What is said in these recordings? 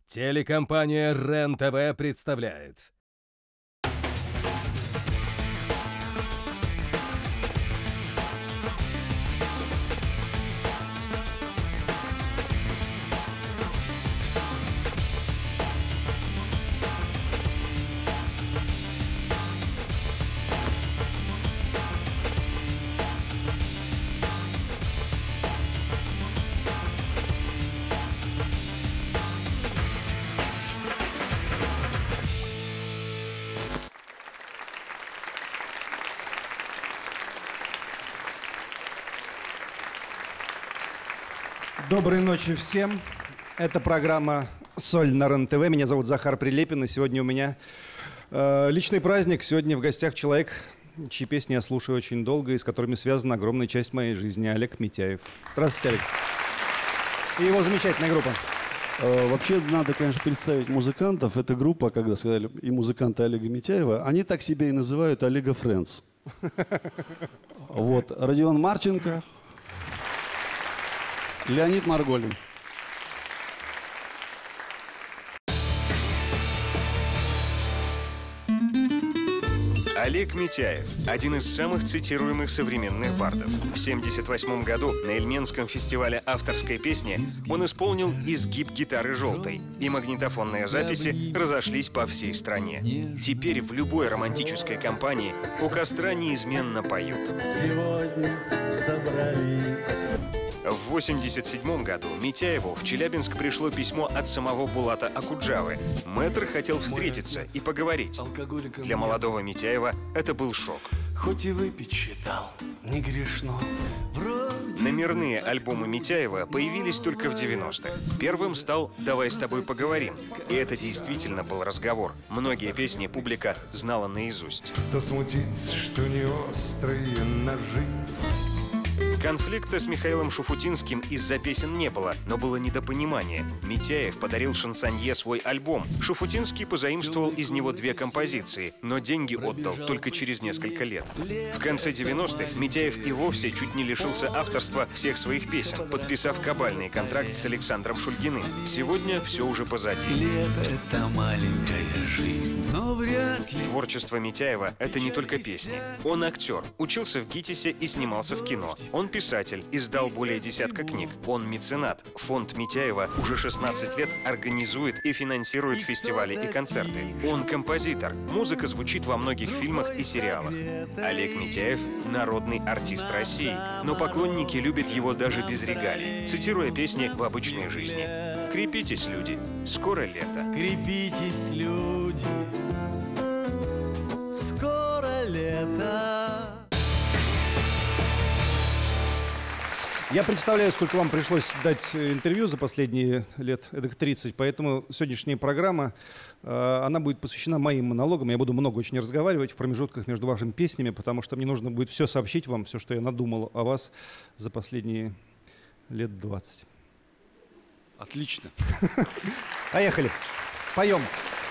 Телекомпания РЕН-ТВ представляет. Доброй ночи всем. Это программа «Соль» на РЕН-ТВ. Меня зовут Захар Прилепин, и сегодня у меня личный праздник. Сегодня в гостях человек, чьи песни я слушаю очень долго и с которыми связана огромная часть моей жизни. Олег Митяев. Здравствуйте, Олег. И его замечательная группа. Вообще, надо, конечно, представить музыкантов. Эта группа, когда сказали и музыканты Олега Митяева, они так себя и называют Олега Френдс. Вот. Родион Марченко, Леонид Марголин. Олег Митяев – один из самых цитируемых современных бардов. В 1978 году на Ильменском фестивале авторской песни он исполнил изгиб гитары желтой, и магнитофонные записи разошлись по всей стране. Теперь в любой романтической компании у костра неизменно поют. Сегодня собрались. В 1987 году Митяеву в Челябинск пришло письмо от самого Булата Акуджавы. Мэтр хотел встретиться и поговорить. Для молодого Митяева это был шок. Хоть и выпить считал, не грешно. Номерные альбомы Митяева появились только в 90-х. Первым стал «Давай с тобой поговорим». И это действительно был разговор. Многие песни публика знала наизусть. Кто смутится, что не острые ножи. Конфликта с Михаилом Шуфутинским из-за песен не было, но было недопонимание. Митяев подарил шансонье свой альбом. Шуфутинский позаимствовал из него 2 композиции, но деньги отдал только через несколько лет. В конце 90-х Митяев и вовсе чуть не лишился авторства всех своих песен, подписав кабальный контракт с Александром Шульгиным. Сегодня все уже позади. Лето — это маленькая жизнь, но вряд ли. Творчество Митяева — это не только песни. Он актер, учился в ГИТИСе и снимался в кино. Он писатель, издал более десятка книг. Он меценат. Фонд Митяева уже 16 лет организует и финансирует фестивали и концерты. Он композитор. Музыка звучит во многих фильмах и сериалах. Олег Митяев – народный артист России. Но поклонники любят его даже без регалий, цитируя песни в обычной жизни. Крепитесь, люди, скоро лето. Крепитесь, люди, скоро лето. Я представляю, сколько вам пришлось дать интервью за последние лет, эдак 30, поэтому сегодняшняя программа, она будет посвящена моим монологам. Я буду много очень разговаривать в промежутках между вашими песнями, потому что мне нужно будет все сообщить вам, все, что я надумал о вас за последние лет 20. Отлично. Поехали. Поем.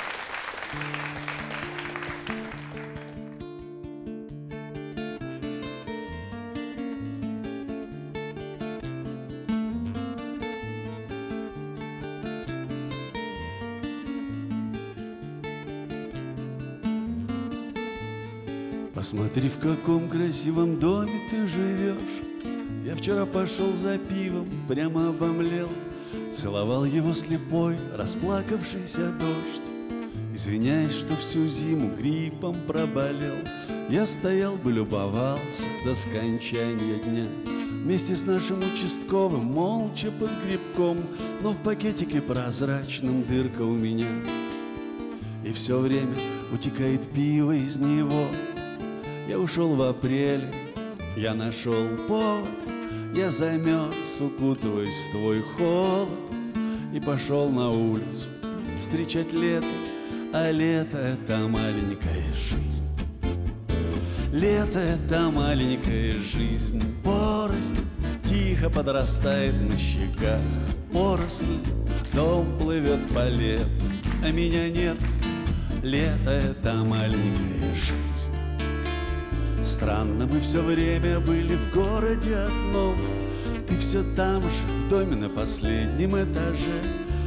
Посмотри, в каком красивом доме ты живешь. Я вчера пошел за пивом, прямо обомлел. Целовал его слепой, расплакавшийся дождь. Извиняюсь, что всю зиму гриппом проболел. Я стоял бы, любовался до скончания дня. Вместе с нашим участковым, молча под грибком. Но в пакетике прозрачном дырка у меня. И все время утекает пиво из него. Я ушел в апреле, я нашел повод. Я замерз, укутываясь в твой холод. И пошел на улицу встречать лето. А лето — это маленькая жизнь. Лето — это маленькая жизнь. Поросль тихо подрастает на щеках. Поросль, дом плывет по лету, а меня нет. Лето — это маленькая жизнь. Странно, мы все время были в городе одном. Ты все там же, в доме на последнем этаже, а я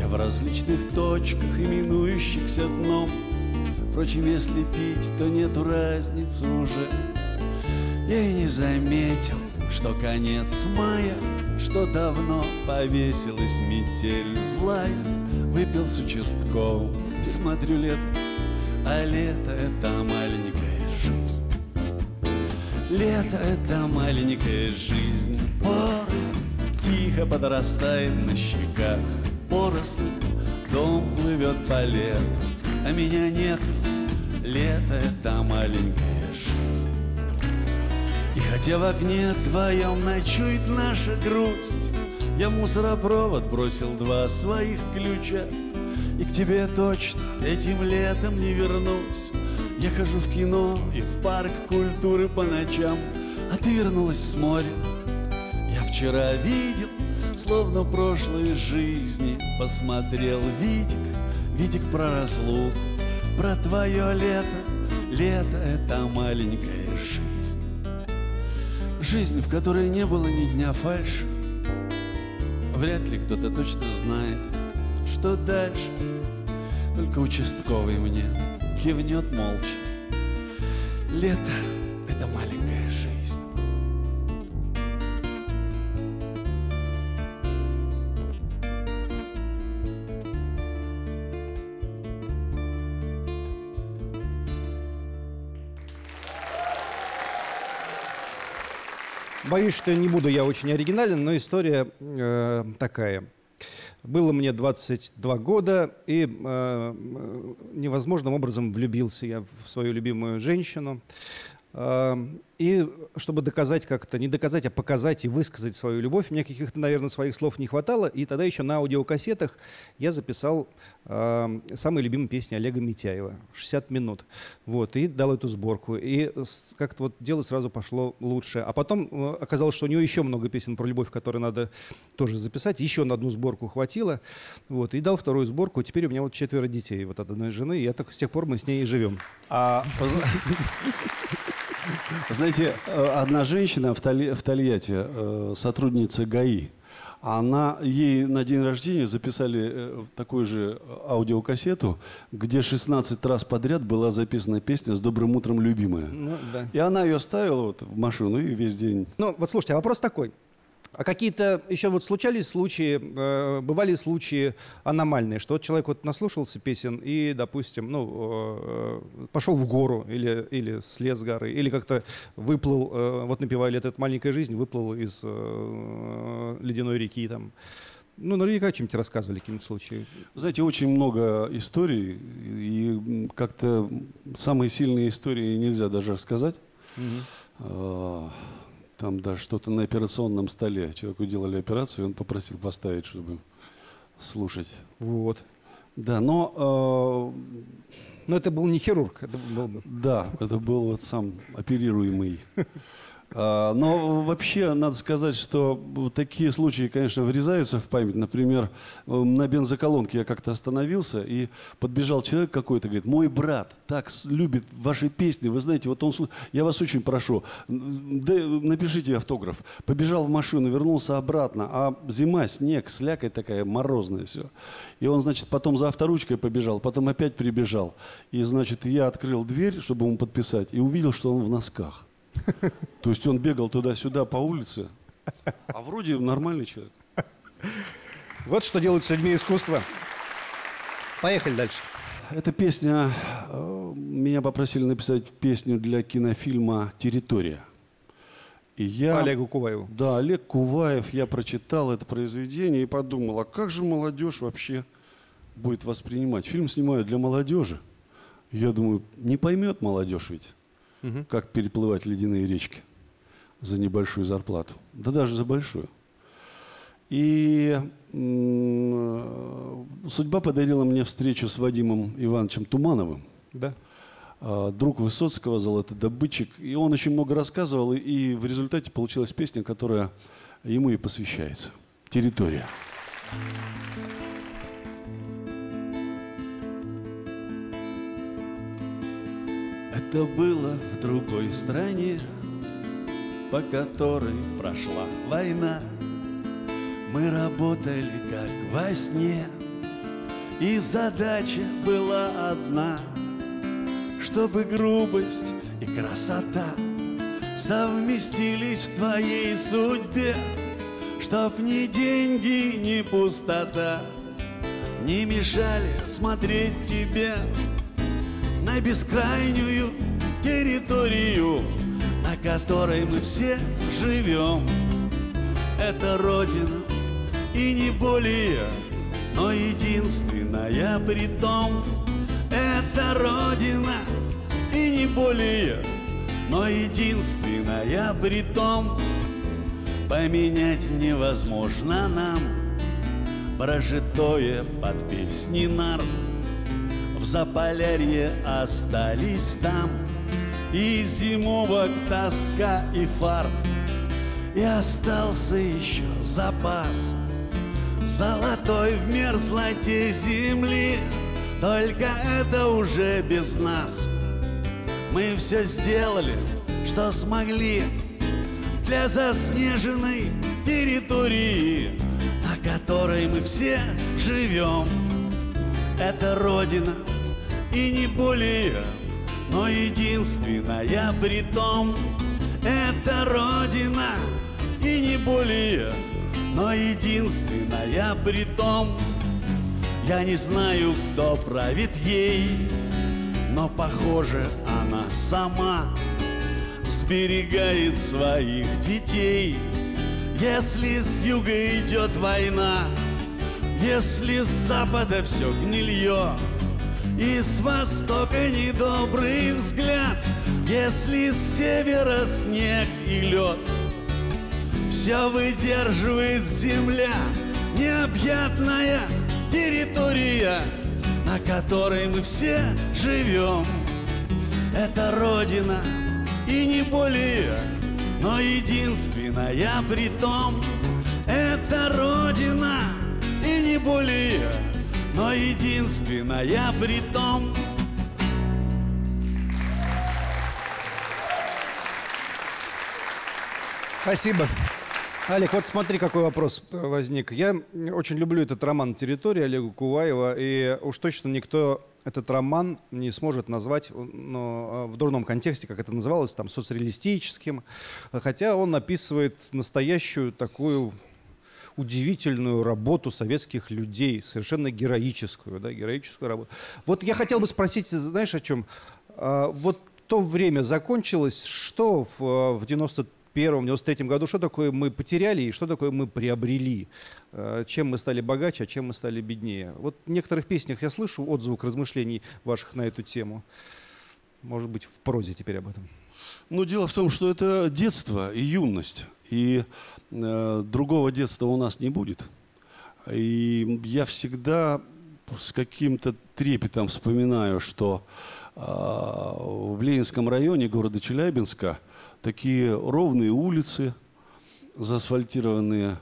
в различных точках, именующихся дном. Впрочем, если пить, то нету разницы уже. Я и не заметил, что конец мая, что давно повесилась метель злая. Выпил с участковым, смотрю лето, а лето — это маленькая жизнь. Лето — это маленькая жизнь, поросль тихо подрастает на щеках. Поросль, дом плывет по лету, а меня нет. Лето — это маленькая жизнь. И хотя в окне твоем ночует наша грусть, я в мусоропровод бросил 2 своих ключа. И к тебе точно этим летом не вернусь. Я хожу в кино и в парк культуры по ночам, а ты вернулась с моря. Я вчера видел, словно в прошлой жизни, посмотрел Видик про разлуку, про твое лето. Лето — это маленькая жизнь. Жизнь, в которой не было ни дня фальши. Вряд ли кто-то точно знает, что дальше. Только участковый мне кивнет молча. Лето — это маленькая жизнь. Боюсь, что не буду я очень оригинален, но история такая. Было мне 22 года, и невозможным образом влюбился я в свою любимую женщину. И чтобы доказать как-то, не доказать, а показать и высказать свою любовь, мне каких-то, наверное, своих слов не хватало. И тогда еще на аудиокассетах я записал самые любимые песни Олега Митяева, 60 минут. Вот, и дал эту сборку. И как-то вот дело сразу пошло лучше. А потом оказалось, что у него еще много песен про любовь, которые надо тоже записать. Еще на одну сборку хватило. Вот, и дал 2-ю сборку. Теперь у меня вот 4 детей вот от одной жены. И я так, с тех пор мы с ней и живем. Знаете, одна женщина в Тольятти, сотрудница ГАИ, ей на день рождения записали такую же аудиокассету, где 16 раз подряд была записана песня «С добрым утром, любимая». Ну, да. И она ее ставила вот в машину и весь день. Ну, вот слушайте, а вопрос такой. А какие-то еще вот случались случаи, бывали случаи аномальные, что вот человек вот наслушался песен и, допустим, пошел в гору или слез с горы, или как-то выплыл, вот напевая «Лето — это маленькая жизнь», выплыл из ледяной реки там. Ну, наверняка о чем-то рассказывали, какие-нибудь случаи. Знаете, очень много историй, и как-то самые сильные истории нельзя даже рассказать. Там даже что-то на операционном столе. Человеку делали операцию, и он попросил поставить, чтобы слушать. Вот. Да, но это был не хирург. Это был... Да, это был вот сам оперируемый. Но вообще надо сказать, что такие случаи, конечно, врезаются в память. Например, на бензоколонке я как-то остановился, и подбежал человек какой-то, говорит: мой брат так любит ваши песни, вы знаете, вот он, я вас очень прошу, напишите автограф. Побежал в машину, вернулся обратно, а зима, снег, слякоть такая морозная, все. И он, значит, потом за авторучкой побежал, потом опять прибежал. И, значит, я открыл дверь, чтобы ему подписать, и увидел, что он в носках. То есть он бегал туда-сюда по улице, а вроде нормальный человек. Вот что делают с людьми искусство. Поехали дальше. Эта песня, меня попросили написать песню для кинофильма «Территория». И я, Олегу Куваеву. Да, Олег Куваев, я прочитал это произведение и подумал, а как же молодежь вообще будет воспринимать? Фильм снимают для молодежи. Я думаю, не поймет молодежь ведь. Как переплывать ледяные речки за небольшую зарплату. Да даже за большую. И судьба подарила мне встречу с Вадимом Ивановичем Тумановым. Да. Друг Высоцкого, золотодобытчик. И он очень много рассказывал. И в результате получилась песня, которая ему и посвящается. «Территория». Это было в другой стране, по которой прошла война. Мы работали как во сне, И задача была одна, чтобы грубость и красота совместились в твоей судьбе, чтоб ни деньги, ни пустота не мешали смотреть тебе на бескрайнюю территорию, на которой мы все живем. Это Родина, и не более, но единственная притом. Это Родина, и не более, но единственная притом. Поменять невозможно нам прожитое под песни нарт. В Заполярье остались там и зимовок тоска и фарт. И остался еще запас золотой в мерзлоте земли. Только это уже без нас. Мы все сделали, что смогли для заснеженной территории, на которой мы все живем. Это Родина, и не более, но единственная притом. Это Родина, и не более, но единственная притом. Я не знаю, кто правит ей, но, похоже, она сама сберегает своих детей. Если с юга идет война, если с запада все гнилье, и с востока недобрый взгляд, если с севера снег и лед, все выдерживает земля, необъятная территория, на которой мы все живем. Это Родина, и не более, но единственная притом. Это Родина, и не более, но единственная притом. Спасибо. Олег, вот смотри, какой вопрос возник. Я очень люблю этот роман «Территория» Олега Куваева, и уж точно никто этот роман не сможет назвать в дурном контексте, как это называлось, там, соцреалистическим, хотя он описывает настоящую такую удивительную работу советских людей, совершенно героическую, да, героическую работу. Вот я хотел бы спросить, знаешь, о чем? Вот то время закончилось, что в 91-93 году, что такое мы потеряли и что такое мы приобрели? Чем мы стали богаче, а чем мы стали беднее? Вот в некоторых песнях я слышу отзвук размышлений ваших на эту тему. Может быть, в прозе теперь об этом. Ну, дело в том, что это детство и юность. И другого детства у нас не будет. И я всегда с каким-то трепетом вспоминаю, что в Ленинском районе города Челябинска такие ровные улицы, заасфальтированные,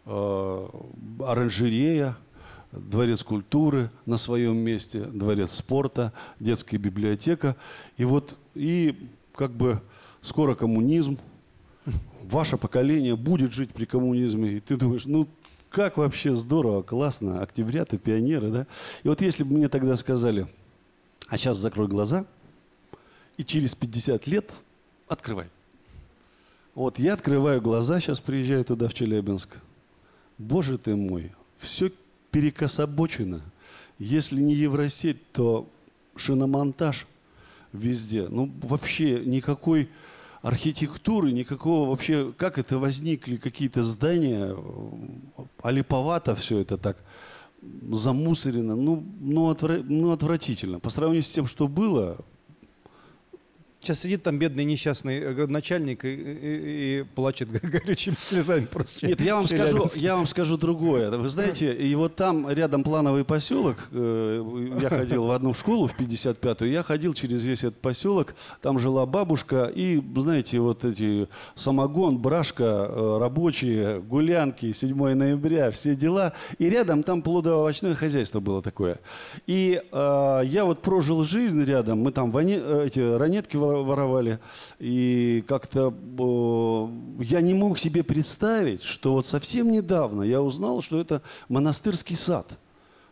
оранжерея, дворец культуры на своем месте, дворец спорта, детская библиотека. И вот, и как бы скоро коммунизм, ваше поколение будет жить при коммунизме. И ты думаешь, ну как вообще здорово, классно, октябрята, пионеры, да? И вот если бы мне тогда сказали, а сейчас закрой глаза, и через 50 лет открывай. Вот я открываю глаза, сейчас приезжаю туда, в Челябинск. Боже ты мой, все перекособочено. Если не Евросеть, то шиномонтаж везде. Ну, вообще никакой архитектуры, никакого вообще... Как это возникли какие-то здания? Олиповато все это так замусорено. Ну, отвратительно. По сравнению с тем, что было... Сейчас сидит там бедный несчастный градоначальник и плачет горячими слезами. Просто нет, я вам скажу другое. Вы знаете, и вот там рядом плановый поселок. Я ходил в одну школу, в 55-ю. Я ходил через весь этот поселок. Там жила бабушка. И, знаете, вот эти самогон, брашка, рабочие, гулянки, 7 ноября, все дела. И рядом там плодоовощное хозяйство было такое. И я вот прожил жизнь рядом. Мы там эти ранетки воровали. И как-то я не мог себе представить, что вот совсем недавно я узнал, что это монастырский сад.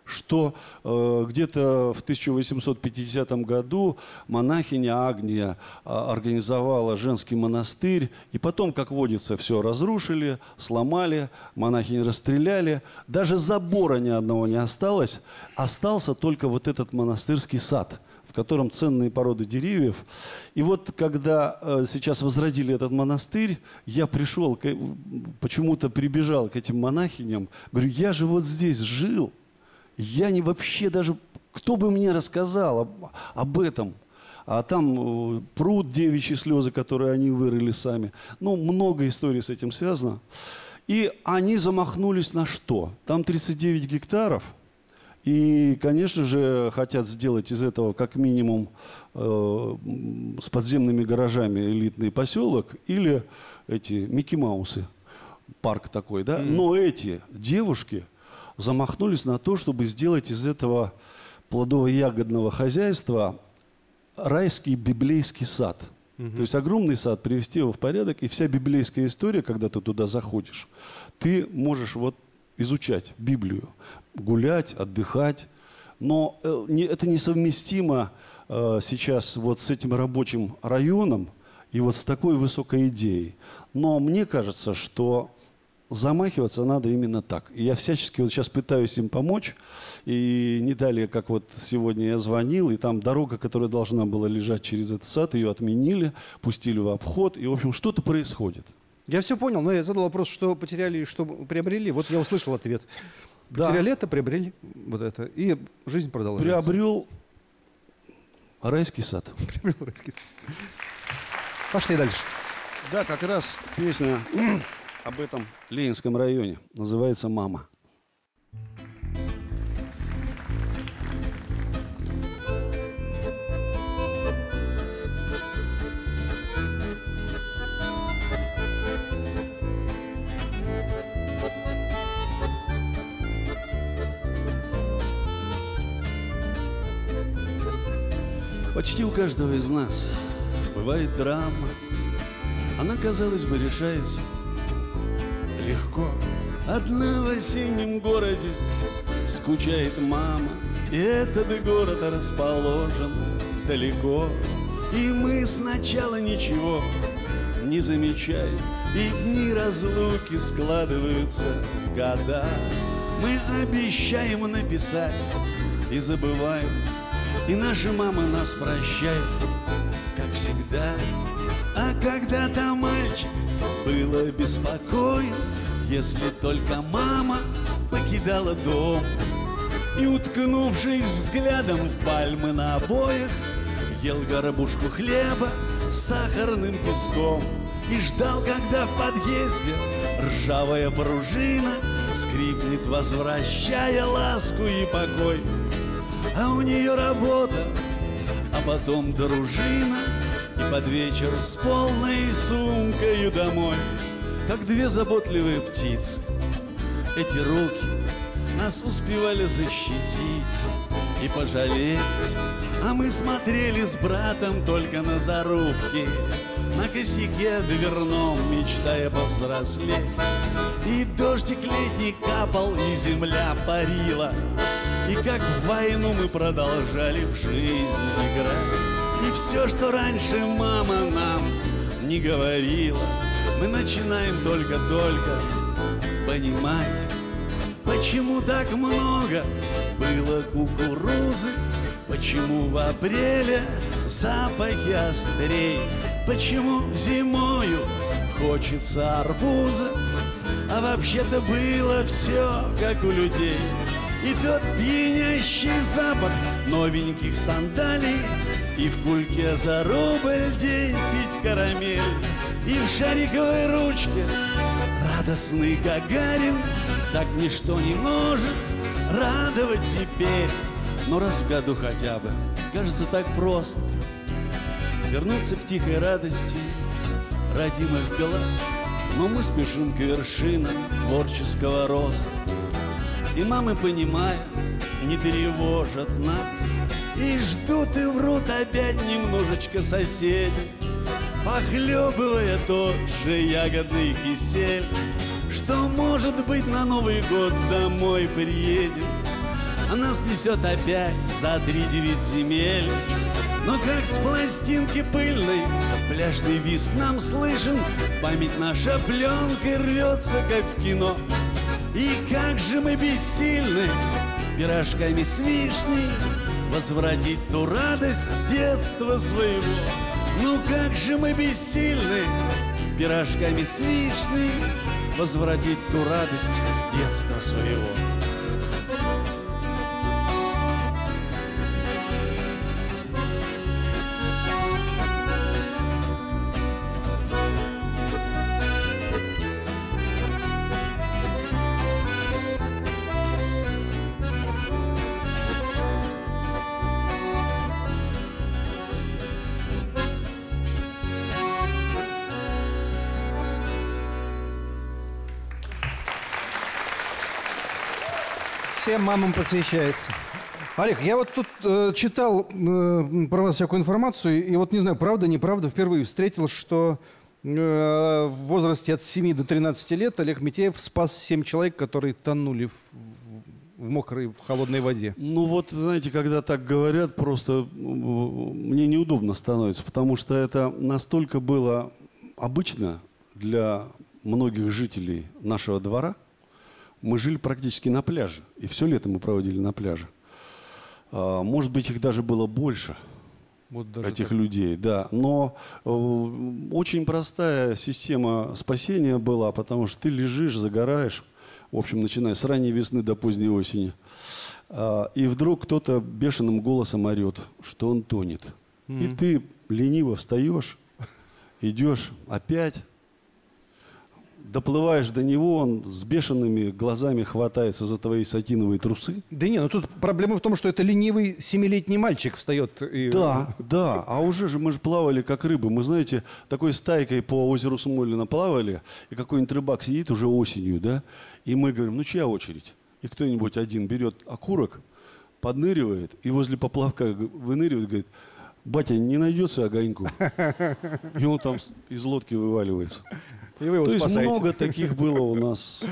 что где-то в 1850 году монахиня Агния организовала женский монастырь, и потом, как водится, все разрушили, сломали, монахинь расстреляли. Даже забора ни одного не осталось, остался только вот этот монастырский сад, в котором ценные породы деревьев. И вот когда сейчас возродили этот монастырь, я пришел, почему-то прибежал к этим монахиням, говорю, я же вот здесь жил, я не вообще даже, кто бы мне рассказал об этом? А там пруд, девичьи слезы, которые они вырыли сами. Ну, много историй с этим связано. И они замахнулись на что? Там 39 гектаров. И, конечно же, хотят сделать из этого как минимум с подземными гаражами элитный поселок или эти Микки Маусы, парк такой, да? Но эти девушки замахнулись на то, чтобы сделать из этого плодово-ягодного хозяйства райский библейский сад. То есть огромный сад, привести его в порядок, и вся библейская история, когда ты туда заходишь, ты можешь вот изучать Библию, гулять, отдыхать. Но это несовместимо сейчас вот с этим рабочим районом и вот с такой высокой идеей. Но мне кажется, что замахиваться надо именно так. И я всячески вот сейчас пытаюсь им помочь. И не далее, как вот сегодня я звонил, и там дорога, которая должна была лежать через этот сад, ее отменили, пустили в обход. И, в общем, что-то происходит. Я все понял, но я задал вопрос, что потеряли и что приобрели. Вот я услышал ответ. Потеряли это, приобрели вот это. И жизнь продолжается. Приобрел райский сад. Приобрел райский сад. Пошли дальше. Да, как раз песня об этом Ленинском районе. Называется «Мама». Почти у каждого из нас бывает драма. Она, казалось бы, решается легко. Одна в осеннем городе скучает мама, и этот город расположен далеко. И мы сначала ничего не замечаем, и дни разлуки складываются в года. Мы обещаем написать и забываем, и наши мамы нас прощают, как всегда. А когда-то мальчик был обеспокоен, если только мама покидала дом. И, уткнувшись взглядом в пальмы на обоях, ел горбушку хлеба с сахарным песком и ждал, когда в подъезде ржавая пружина скрипнет, возвращая ласку и покой. А у нее работа, а потом дружина, и под вечер с полной сумкою домой. Как две заботливые птицы, эти руки нас успевали защитить и пожалеть. А мы смотрели с братом только на зарубки, на косяке дверном, мечтая повзрослеть. И дождик летний капал, и земля парила, и как в войну мы продолжали в жизнь играть. И все, что раньше мама нам не говорила, мы начинаем только-только понимать, почему так много было кукурузы, почему в апреле запахи острей, почему зимою хочется арбуза, а вообще-то было все как у людей. И тот пьянящий запах новеньких сандалий, и в кульке за рубль 10 карамель, и в шариковой ручке радостный Гагарин. Так ничто не может радовать теперь. Но раз в году хотя бы, кажется так просто вернуться к тихой радости родимых глаз. Но мы спешим к вершинам творческого роста, и мамы, понимая, не тревожат нас, и ждут и врут опять немножечко соседи, похлебывая тот же ягодный кисель, что, может быть, на Новый год домой приедем. а нас несет опять за 3-9 земель. Но как с пластинки пыльной пляжный визг нам слышен, память наша пленкой рвется, как в кино. И как же мы бессильны пирожками с вишней возвратить ту радость детства своего. Ну как же мы бессильны пирожками с вишней возвратить ту радость детства своего. Всем мамам посвящается. Олег, я вот тут читал про вас всякую информацию, и вот не знаю, правда, неправда, впервые встретил, что в возрасте от 7 до 13 лет Олег Митяев спас 7 человек, которые тонули в мокрой, в холодной воде. Ну вот, знаете, когда так говорят, просто мне неудобно становится, потому что это настолько было обычно для многих жителей нашего двора. Мы жили практически на пляже, и все лето мы проводили на пляже. Может быть, их даже было больше, вот даже этих людей, да. Но очень простая система спасения была, потому что ты лежишь, загораешь, в общем, начиная с ранней весны до поздней осени. И вдруг кто-то бешеным голосом орет, что он тонет. И ты лениво встаешь, идешь опять. Доплываешь до него, он с бешеными глазами хватается за твои сатиновые трусы. Да не, ну тут проблема в том, что это ленивый 7-летний мальчик встает. И... Да, да, а уже же мы же плавали как рыбы. Мы, знаете, такой стайкой по озеру Смолино плавали, и какой-нибудь рыбак сидит уже осенью, да, и мы говорим, ну чья очередь? И кто-нибудь один берет окурок, подныривает, и возле поплавка выныривает, говорит, батя, не найдется огоньку? И он там из лодки вываливается. И вы его То спасаете. есть много таких было у нас.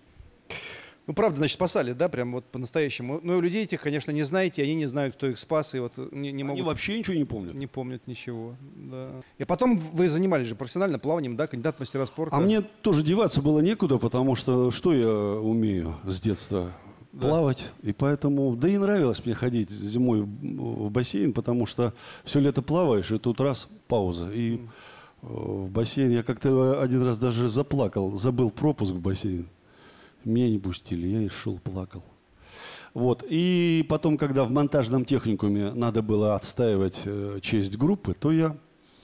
Ну, правда, значит, спасали, да, прям вот по-настоящему. Но людей этих, конечно, не знаете, они не знают, кто их спас, и вот не могут... Они вообще ничего не помнят. Не помнят ничего, да. И потом вы занимались же профессионально плаванием, да, кандидат в мастера спорта. А мне тоже деваться было некуда, потому что я умею с детства? Да. Плавать. И поэтому, да и нравилось мне ходить зимой в бассейн, потому что все лето плаваешь, и тут раз пауза. И в бассейн я как-то один раз даже заплакал, забыл пропуск в бассейн. Меня не пустили, я и шел, плакал. Вот. И потом, когда в монтажном техникуме надо было отстаивать честь группы, то я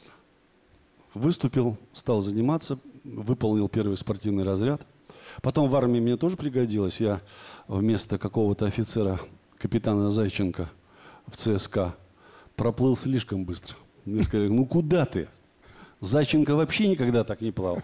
выступил, стал заниматься, выполнил первый спортивный разряд. Потом в армии мне тоже пригодилось. Я вместо какого-то офицера, капитана Зайченко в ЦСКА, проплыл слишком быстро. Мне сказали, ну куда ты? Зайченко вообще никогда так не плавал.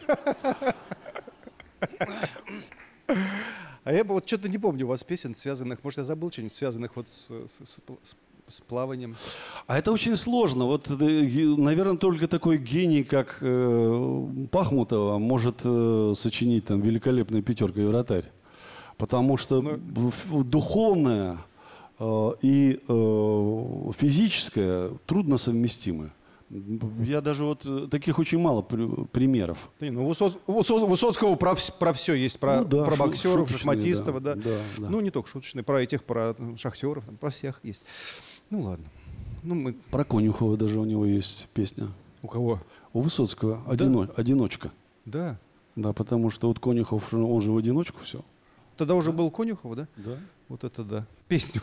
А я вот что-то не помню у вас песен, связанных, может, я забыл что-нибудь, связанных вот с плаванием. А это очень сложно. Вот, наверное, только такой гений, как Пахмутова, может сочинить там «Великолепная пятерка» и «Вратарь». Потому что духовное и физическое трудно совместимы. Я даже вот таких очень мало примеров. Ну, у Высоцкого про все есть, про боксеров, шахматистов, да. Ну, не только шуточные, про шахтеров, про всех есть. Ну, ладно. Про Конюхова даже у него есть песня. У кого? У Высоцкого. «Одиночка». Да. Да, потому что вот Конюхов, он же в одиночку все. Тогда уже был Конюхов, да? Да. Вот это да. Песню.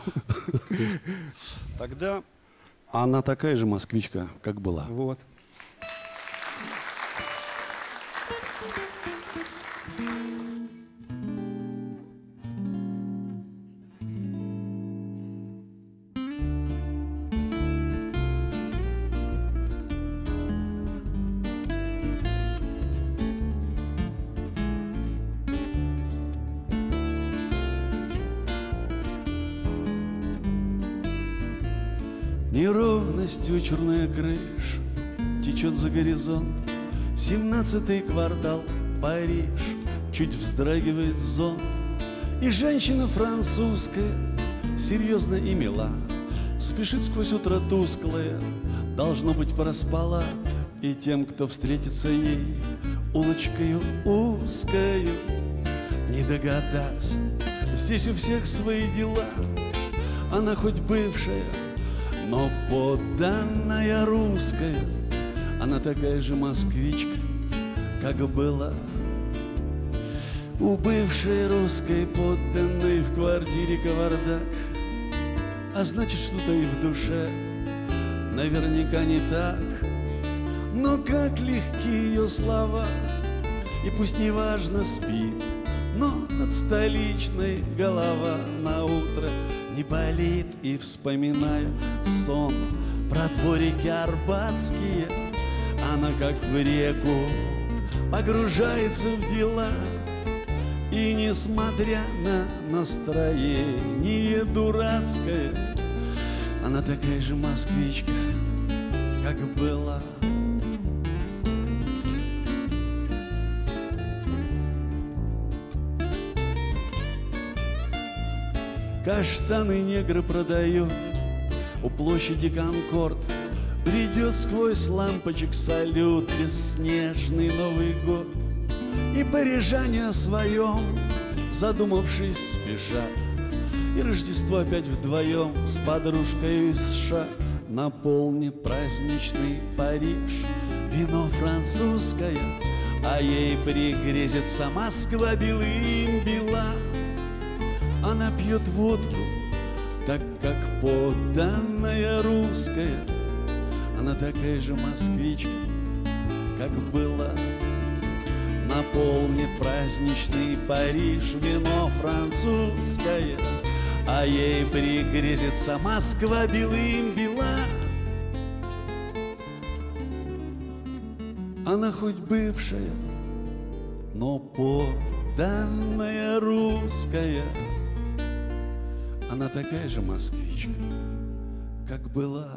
Тогда она такая же москвичка, как была. Вот. Неровностью черная крыша течет за горизонт. 17-й квартал, Париж, чуть вздрагивает зонт. И женщина французская серьезно и мила, спешит сквозь утро тусклое, должно быть, проспала. И тем, кто встретится ей улочкою узкою, не догадаться, здесь у всех свои дела. Она хоть бывшая, но подданная русская, она такая же москвичка, как была. У бывшей русской подданной в квартире кавардак, а значит, что-то и в душе наверняка не так. Но как легки ее слова, и пусть неважно спит, но от столичной голова на утро не болит. И вспоминая сон про дворики арбатские, она как в реку погружается в дела. И несмотря на настроение дурацкое, она такая же москвичка, как была. Каштаны негры продают у площади Конкорд. Бредет сквозь лампочек салют бесснежный Новый год. И парижане о своем, задумавшись, спешат. И Рождество опять вдвоем с подружкой из США наполнит праздничный Париж. Вино французское, а ей пригрезится Москва белым бела. Она пьет водку, так как подданная русская, она такая же москвичка, как была. Наполнит праздничный Париж вино французское, а ей пригрезится Москва белым бела. Она хоть бывшая, но подданная русская, она такая же москвичка, как была.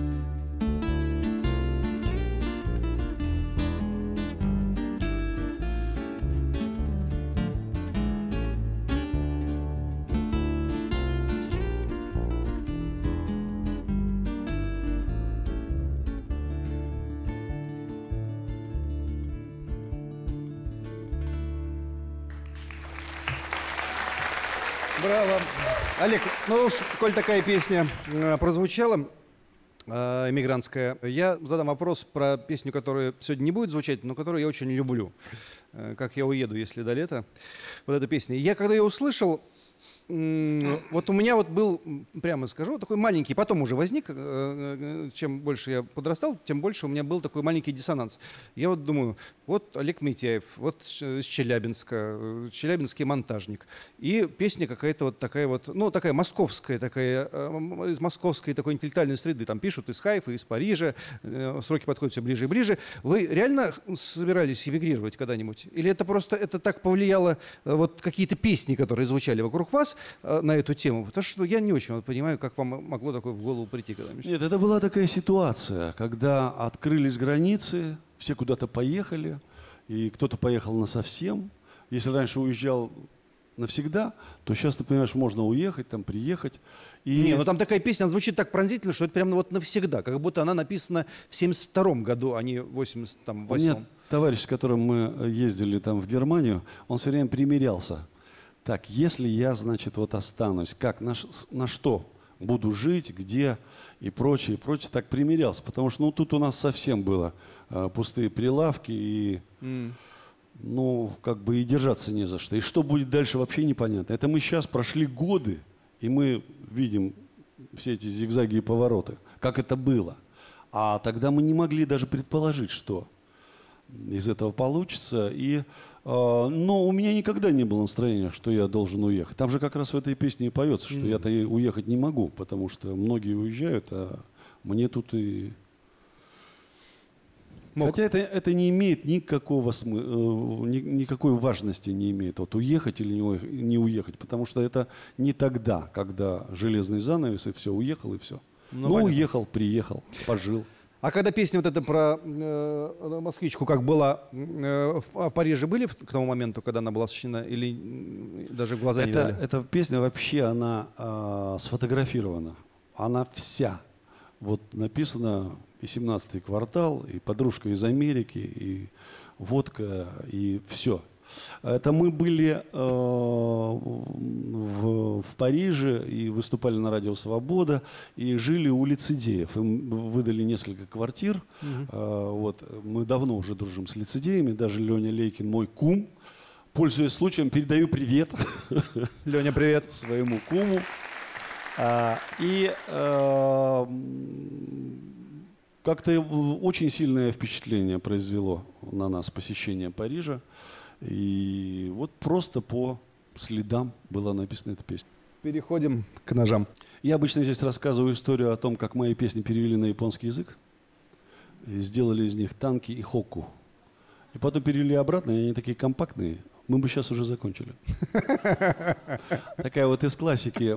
Браво. Олег, ну уж, коль такая песня прозвучала, эмигрантская, я задам вопрос про песню, которая сегодня не будет звучать, но которую я очень люблю. «Как я уеду, если до лета». Вот эта песня. Я когда ее услышал, вот у меня вот был, прямо скажу, такой маленький, потом уже возник, чем больше я подрастал, тем больше у меня был такой маленький диссонанс. Я вот думаю, вот Олег Митяев, вот из Челябинска, челябинский монтажник, и песня какая-то вот такая вот, ну такая московская, такая, из московской такой интеллектуальной среды, там пишут из Хайфа, из Парижа, сроки подходят все ближе и ближе. Вы реально собирались эмигрировать когда-нибудь? Или это просто, это так повлияло, вот какие-то песни, которые звучали вокруг вас, на эту тему? Потому что я не очень понимаю, как вам могло такое в голову прийти когда-нибудь. Нет, это была такая ситуация, когда открылись границы, все куда-то поехали, и кто-то поехал насовсем. Если раньше уезжал навсегда, то сейчас, ты понимаешь, можно уехать, там, приехать. И... Не, ну там такая песня, она звучит так пронзительно, что это прям вот навсегда, как будто она написана в 72-м году, а не в 88-м. У меня товарищ, с которым мы ездили там в Германию, он все время примирялся. Так, если я, значит, вот останусь, как, на что буду жить, где и прочее, так примирялся. Потому что, ну, тут у нас совсем было пустые прилавки и, ну, как бы и держаться не за что. И что будет дальше, вообще непонятно. Это мы сейчас прошли годы, и мы видим все эти зигзаги и повороты, как это было. А тогда мы не могли даже предположить, что из этого получится. И, но у меня никогда не было настроения, что я должен уехать. Там же как раз в этой песне и поется, что я-то и уехать не могу, потому что многие уезжают, а мне тут и... Хотя это не имеет никакого никакой важности не имеет. Вот уехать или не уехать, потому что это не тогда, когда железный занавес и все, уехал и все. Ну, уехал, приехал, пожил. А когда песня вот эта про москвичку как была, в Париже были к тому моменту, когда она была сочинена, или даже в глаза не видели? Эта песня вообще, она сфотографирована. Она вся. Вот написано и 17-й квартал, и подружка из Америки, и водка, и все. Это мы были в Париже и выступали на радио «Свобода» и жили у лицедеев. Им выдали несколько квартир. Вот. Мы давно уже дружим с лицедеями. Даже Леня Лейкин, мой кум. Пользуясь случаем, передаю привет. Леня, привет. Своему куму. Как-то очень сильное впечатление произвело на нас посещение Парижа. И вот просто по следам была написана эта песня. Переходим к ножам. Я обычно здесь рассказываю историю о том, как мои песни перевели на японский язык. И сделали из них танки и хокку. И потом перевели обратно, и они такие компактные. Мы бы сейчас уже закончили. Такая вот из классики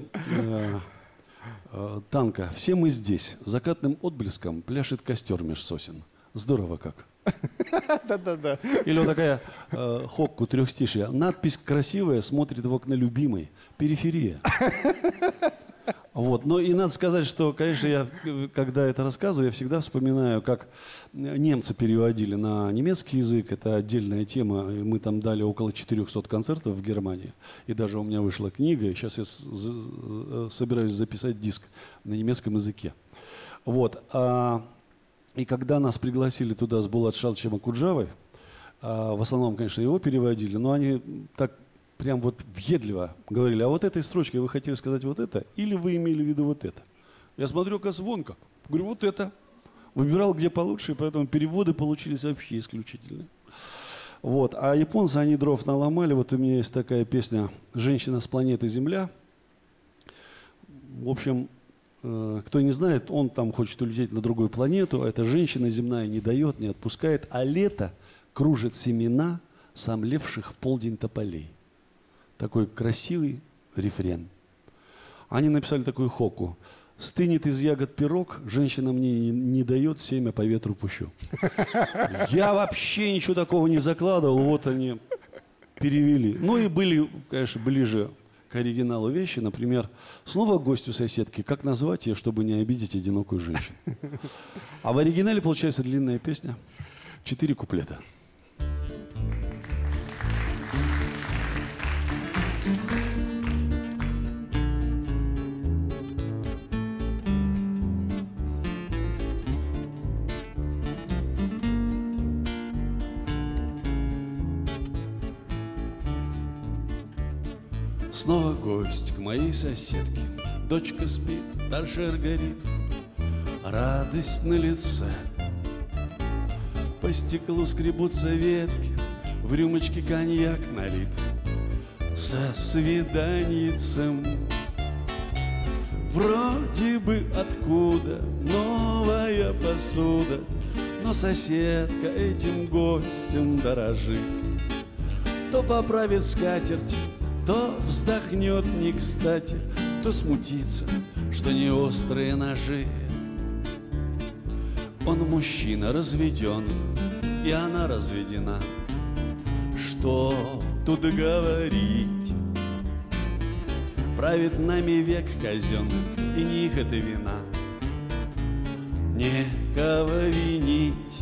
танка. Все мы здесь. Закатным отблеском пляшет костер меж сосен. Здорово как. Да-да-да. Или вот такая хокку трехстишья. Надпись красивая, смотрит в окна любимой. Периферия. Вот. Но и надо сказать, что, конечно, я, когда это рассказываю, я всегда вспоминаю, как немцы переводили на немецкий язык. Это отдельная тема. И мы там дали около 400 концертов в Германии. И даже у меня вышла книга. И сейчас я собираюсь записать диск на немецком языке. Вот. И когда нас пригласили туда с Булат Шалчем Акуджавой, в основном, конечно, его переводили, но они так прям вот въедливо говорили: а вот этой строчкой вы хотели сказать вот это, или вы имели в виду вот это? Я смотрю, оказывается, вон как. Говорю, вот это. Выбирал, где получше, и поэтому переводы получились вообще исключительные. Вот. А японцы, они дров наломали. Вот у меня есть такая песня «Женщина с планеты Земля». В общем, кто не знает, он там хочет улететь на другую планету, а эта женщина земная не дает, не отпускает, а лето кружит семена сомлевших в полдень тополей. Такой красивый рефрен. Они написали такую хокку: «Стынет из ягод пирог, женщина мне не дает, семя по ветру пущу». Я вообще ничего такого не закладывал, вот они перевели. Ну и были, конечно, ближе к оригиналу вещи, например, снова к гостю соседки, как назвать ее, чтобы не обидеть одинокую женщину. А в оригинале получается длинная песня, 4 куплета. Снова гость к моей соседке. Дочка спит, торшер горит, радость на лице. По стеклу скребутся ветки, в рюмочке коньяк налит. Со свиданьицем вроде бы откуда новая посуда, но соседка этим гостем дорожит. То поправит скатерть, то вздохнет не кстати, то смутится, что не острые ножи. Он мужчина разведенный, и она разведена. Что тут говорить? Правит нами век казенный, и не их это вина. Некого винить.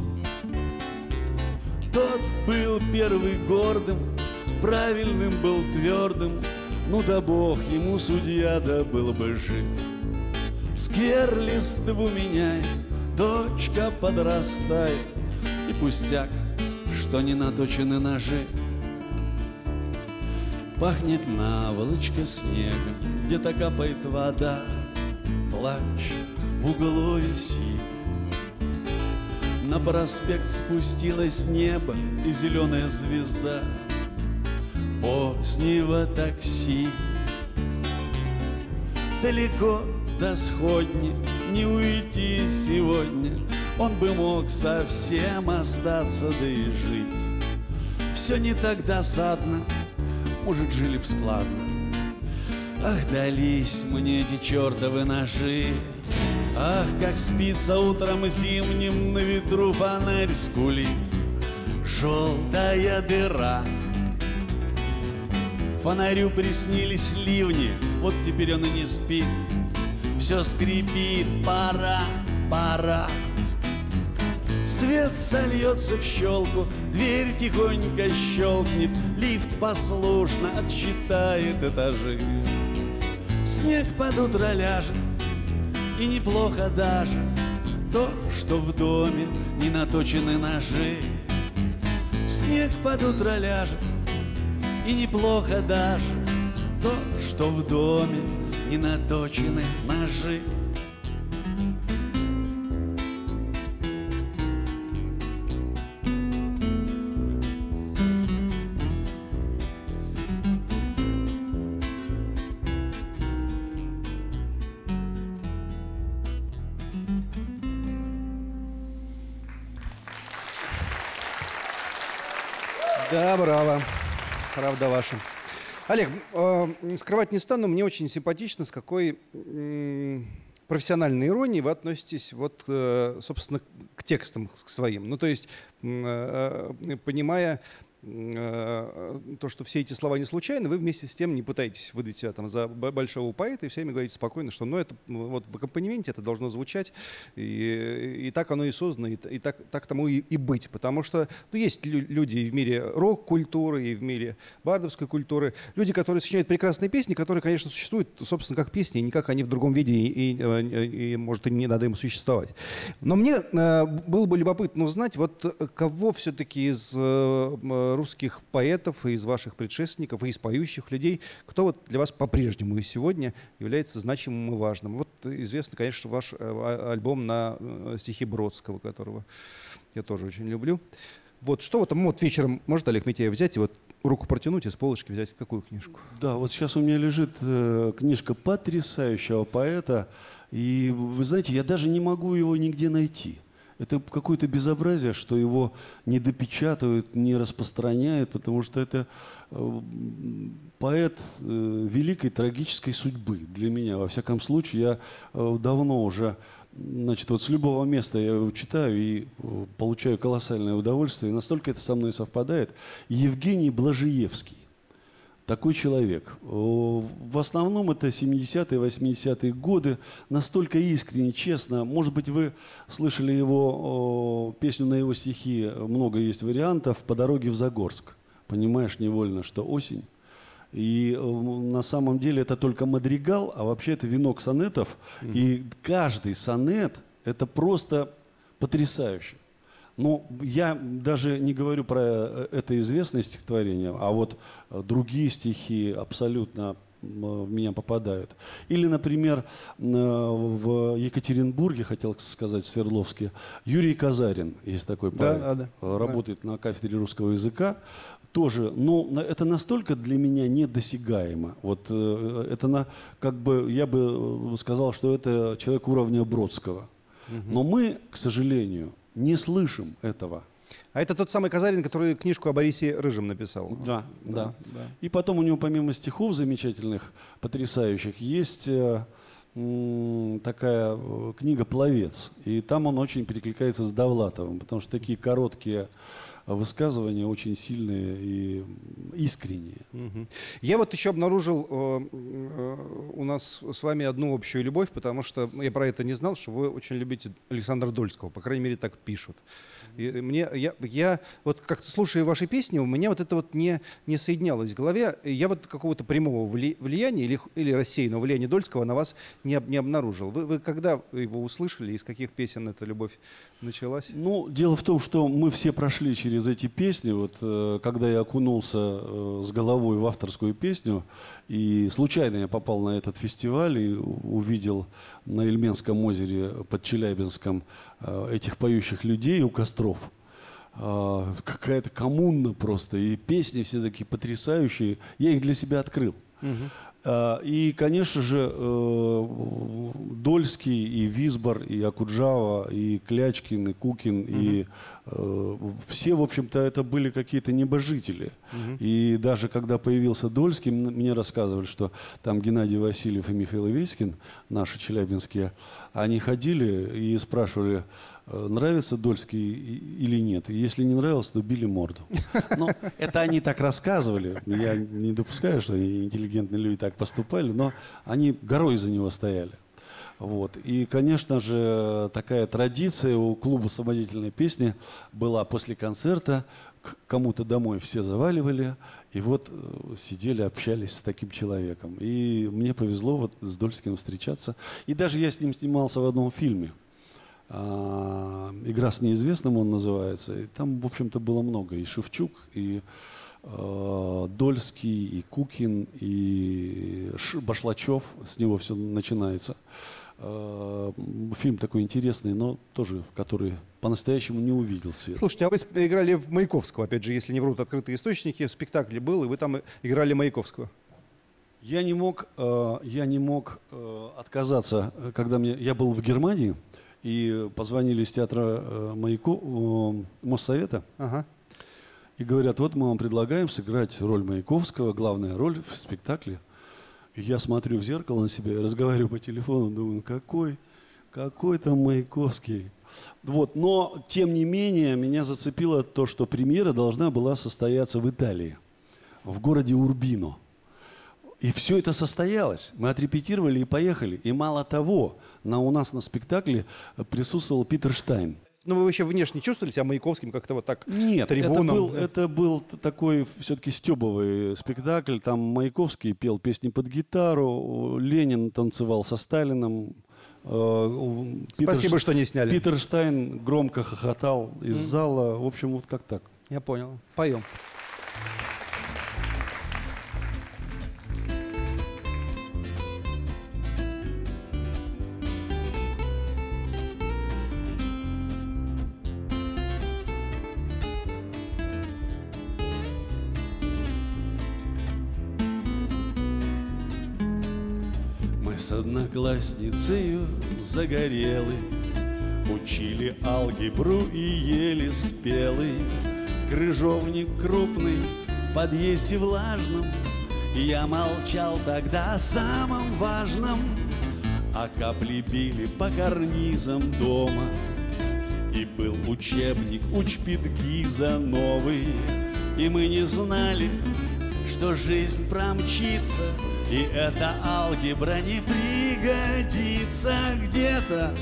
Тот был первый гордым, правильным был твердым, ну да бог ему судья, да был бы жив. Сквер листву меняет, дочка подрастает, и пустяк, что не наточены ножи. Пахнет наволочка снегом, где-то капает вода, плачет в углу висит. На проспект спустилось небо и зеленая звезда позднего такси. Далеко до сходни не уйти сегодня, он бы мог совсем остаться, да и жить. Все не так досадно, может, жили б складно. Ах, дались мне эти чертовы ножи, Ах, как спится утром зимним, на ветру фонарь скулит. Желтая дыра. Фонарю приснились ливни, вот теперь он и не спит. Все скрипит, пора, пора. Свет сольется в щелку, дверь тихонько щелкнет, лифт послушно отсчитает этажи. Снег под утро ляжет, и неплохо даже то, что в доме не наточены ножи. Снег под утро ляжет, и неплохо даже то, что в доме не наточены ножи. Да, браво. Правда ваша. Олег, скрывать не стану, мне очень симпатично, с какой профессиональной иронией вы относитесь, вот, собственно, к текстам к своим. Ну, то есть, понимая то, что все эти слова не случайны, вы вместе с тем не пытаетесь выдать себя там за большого поэта и все время говорите спокойно, что ну, это, вот, в аккомпанементе это должно звучать, и так оно и создано, и так тому и быть. Потому что ну, есть люди и в мире рок-культуры, и в мире бардовской культуры, люди, которые сочиняют прекрасные песни, которые, конечно, существуют, собственно, как песни, и никак они в другом виде, и может, и не надо им существовать. Но мне было бы любопытно узнать, вот кого все-таки из русских поэтов, и из ваших предшественников, и из поющих людей, кто вот для вас по-прежнему и сегодня является значимым и важным. Вот известно, конечно, ваш альбом на стихи Бродского, которого я тоже очень люблю. Вот что вот вечером может Олег Митяев взять и вот руку протянуть и с полочки взять какую книжку? Да, вот сейчас у меня лежит книжка потрясающего поэта, и вы знаете, я даже не могу его нигде найти. Это какое-то безобразие, что его не допечатывают, не распространяют, потому что это поэт великой трагической судьбы для меня. Во всяком случае, я давно уже, значит, вот с любого места я его читаю и получаю колоссальное удовольствие. И настолько это со мной совпадает. Евгений Блажиевский. Такой человек. В основном это 70-е, 80-е годы. Настолько искренне, честно. Может быть, вы слышали его песню на его стихи. Много есть вариантов. «По дороге в Загорск». Понимаешь невольно, что осень. И на самом деле это только мадригал, а вообще это венок сонетов. И каждый сонет – это просто потрясающе. Ну, я даже не говорю про это известное стихотворение, а вот другие стихи абсолютно в меня попадают. Или, например, в Екатеринбурге, хотел сказать, в Свердловске, Юрий Казарин, есть такой поэт, работает на кафедре русского языка, тоже, но это настолько для меня недосягаемо. Вот это как бы, я бы сказал, что это человек уровня Бродского. Но мы, к сожалению, не слышим этого. А это тот самый Казарин, который книжку о Борисе Рыжем написал. Да. И потом у него помимо стихов замечательных, потрясающих, есть такая книга «Пловец». И там он очень перекликается с Довлатовым, потому что такие короткие высказывания очень сильные и искренние. Я вот еще обнаружил у нас с вами одну общую любовь, потому что я про это не знал, что вы очень любите Александра Дольского, по крайней мере, так пишут. И я вот как-то слушая ваши песни, у меня вот это вот не соединялось в голове. Я вот какого-то прямого влияния или рассеянного влияния Дольского на вас не обнаружил. Вы когда его услышали, из каких песен эта любовь началась? Ну, дело в том, что мы все прошли через эти песни. Вот когда я окунулся с головой в авторскую песню, и случайно я попал на этот фестиваль и увидел на Ильменском озере под Челябинском этих поющих людей у костров. Какая-то коммуна просто. И песни все такие потрясающие. Я их для себя открыл. И, конечно же, Дольский, и Висбор, и Окуджава, и Клячкин, и Кукин, и все, в общем-то, это были какие-то небожители. И даже когда появился Дольский, мне рассказывали, что там Геннадий Васильев и Михаил Веськин, наши челябинские, они ходили и спрашивали, нравится Дольский или нет. И если не нравился, то били морду. Но это они так рассказывали. Я не допускаю, что интеллигентные люди так поступали, но они горой за него стояли. Вот. И, конечно же, такая традиция у клуба «Самодеятельной песни» была после концерта. К кому-то домой все заваливали, и вот сидели, общались с таким человеком. И мне повезло вот с Дольским встречаться. И даже я с ним снимался в одном фильме. «Игра с неизвестным» он называется. И там, в общем-то, было много. И Шевчук, и Дольский, и Кукин, и Башлачев. С него все начинается. Фильм такой интересный, но тоже, который по-настоящему не увидел свет. Слушайте, а вы играли в Маяковского, опять же, если не врут открытые источники, в спектакле был, и вы там играли Маяковского. Я не мог отказаться, когда я был в Германии, и позвонили из театра Моссовета, и говорят, вот мы вам предлагаем сыграть роль Маяковского, главная роль в спектакле. И я смотрю в зеркало на себя, и разговариваю по телефону, думаю, какой там Маяковский. Вот. Но, тем не менее, меня зацепило то, что премьера должна была состояться в Италии, в городе Урбино. И все это состоялось. Мы отрепетировали и поехали. И мало того, у нас на спектакле присутствовал Питер Штайн. Ну, вы вообще внешне чувствовали себя Маяковским как-то вот так? Нет, трибуном? это был такой все-таки стебовый спектакль. Там Маяковский пел песни под гитару, Ленин танцевал со Сталиным. Спасибо, что не сняли. Питер Штайн громко хохотал из зала. В общем, вот как так. Я понял. Поем. С одноклассницею загорелый учили алгебру и ели спелый. Крыжовник крупный в подъезде влажном, и я молчал тогда о самом важном. А капли били по карнизам дома, и был учебник Учпедгиза новый. И мы не знали, что жизнь промчится, и эта алгебра не пригодится где-то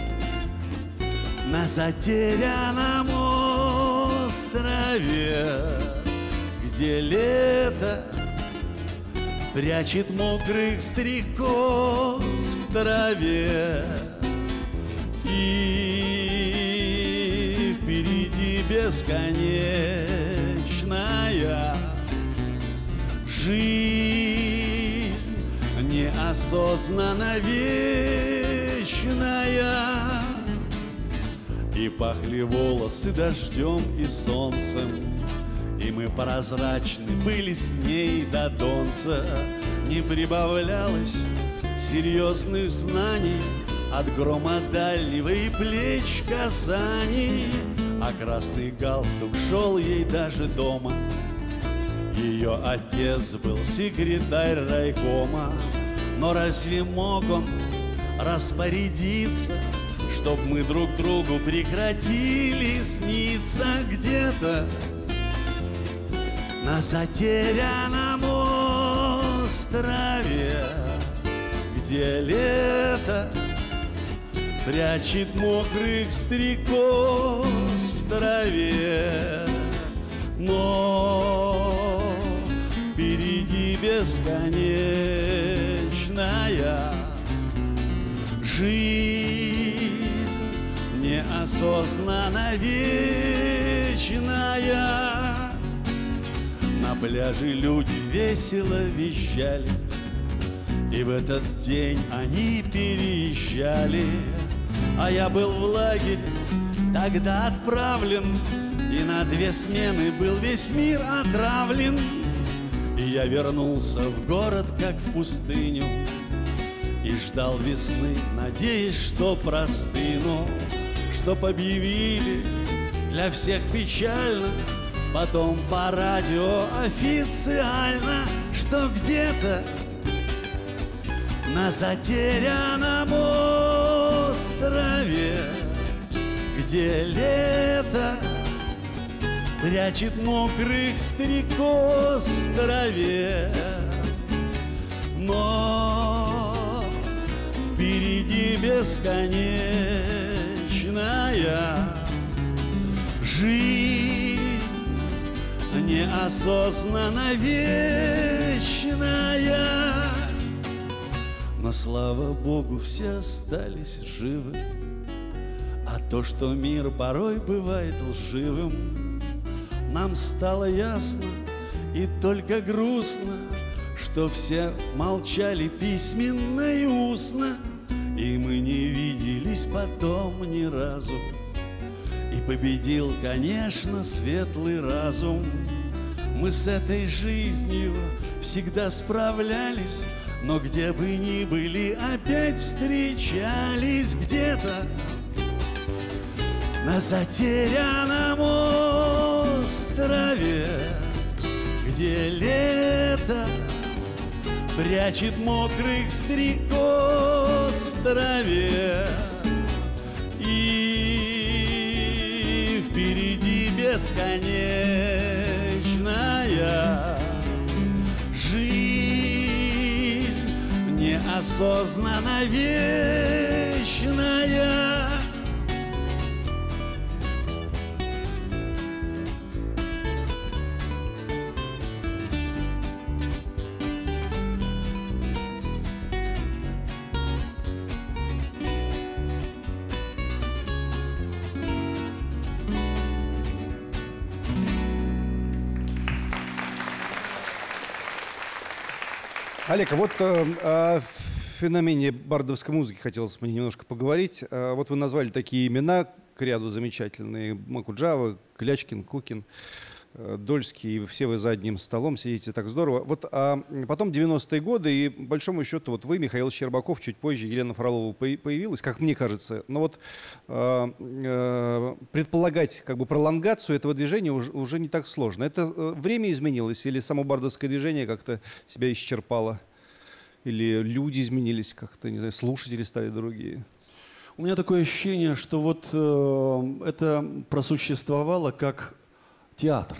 на затерянном острове, где лето прячет мокрых стрекоз в траве. И впереди бесконечная жизнь, неосознанно вечная. И пахли волосы дождем и солнцем, и мы прозрачны были с ней до донца. Не прибавлялось серьезных знаний от грома дальнего и плеч Казани, а красный галстук шел ей даже дома. Ее отец был секретарь райкома. Но разве мог он распорядиться, чтоб мы друг другу прекратили сниться где-то на затерянном острове, где лето прячет мокрых стрекоз в траве? Но впереди бесконечная жизнь, неосознанно вечная. На пляже люди весело визжали, и в этот день они переезжали. А я был в лагерь тогда отправлен, и на 2 смены был весь мир отравлен. И И я вернулся в город, как в пустыню, и ждал весны, надеясь, что простыну, чтоб объявили для всех печально, потом по радио официально, что где-то на затерянном острове, где лето прячет мокрых стрекоз в траве, но впереди бесконечная жизнь, неосознанно вечная. Но, слава Богу, все остались живы, а то, что мир порой бывает лживым, нам стало ясно и только грустно, что все молчали письменно и устно, и мы не виделись потом ни разу. И победил, конечно, светлый разум. Мы с этой жизнью всегда справлялись, но где бы ни были, опять встречались где-то на затерянном острове, где лето прячет мокрых стрекоз в траве. И впереди бесконечная жизнь, неосознанно вечная. Олег, а вот о феномене бардовской музыки хотелось мне немножко поговорить. Вот вы назвали такие имена к ряду замечательные: Макуджава, Клячкин, Кукин, Дольский, и все вы за одним столом сидите, так здорово. Вот, а потом 90-е годы, и, по большому счету, вот вы, Михаил Щербаков, чуть позже Елена Фролова появилась, как мне кажется. Но вот предполагать как бы пролонгацию этого движения уже не так сложно. Это время изменилось, или само бардовское движение как-то себя исчерпало, или люди изменились как-то, не знаю, слушатели стали другие? У меня такое ощущение, что вот это просуществовало как театр.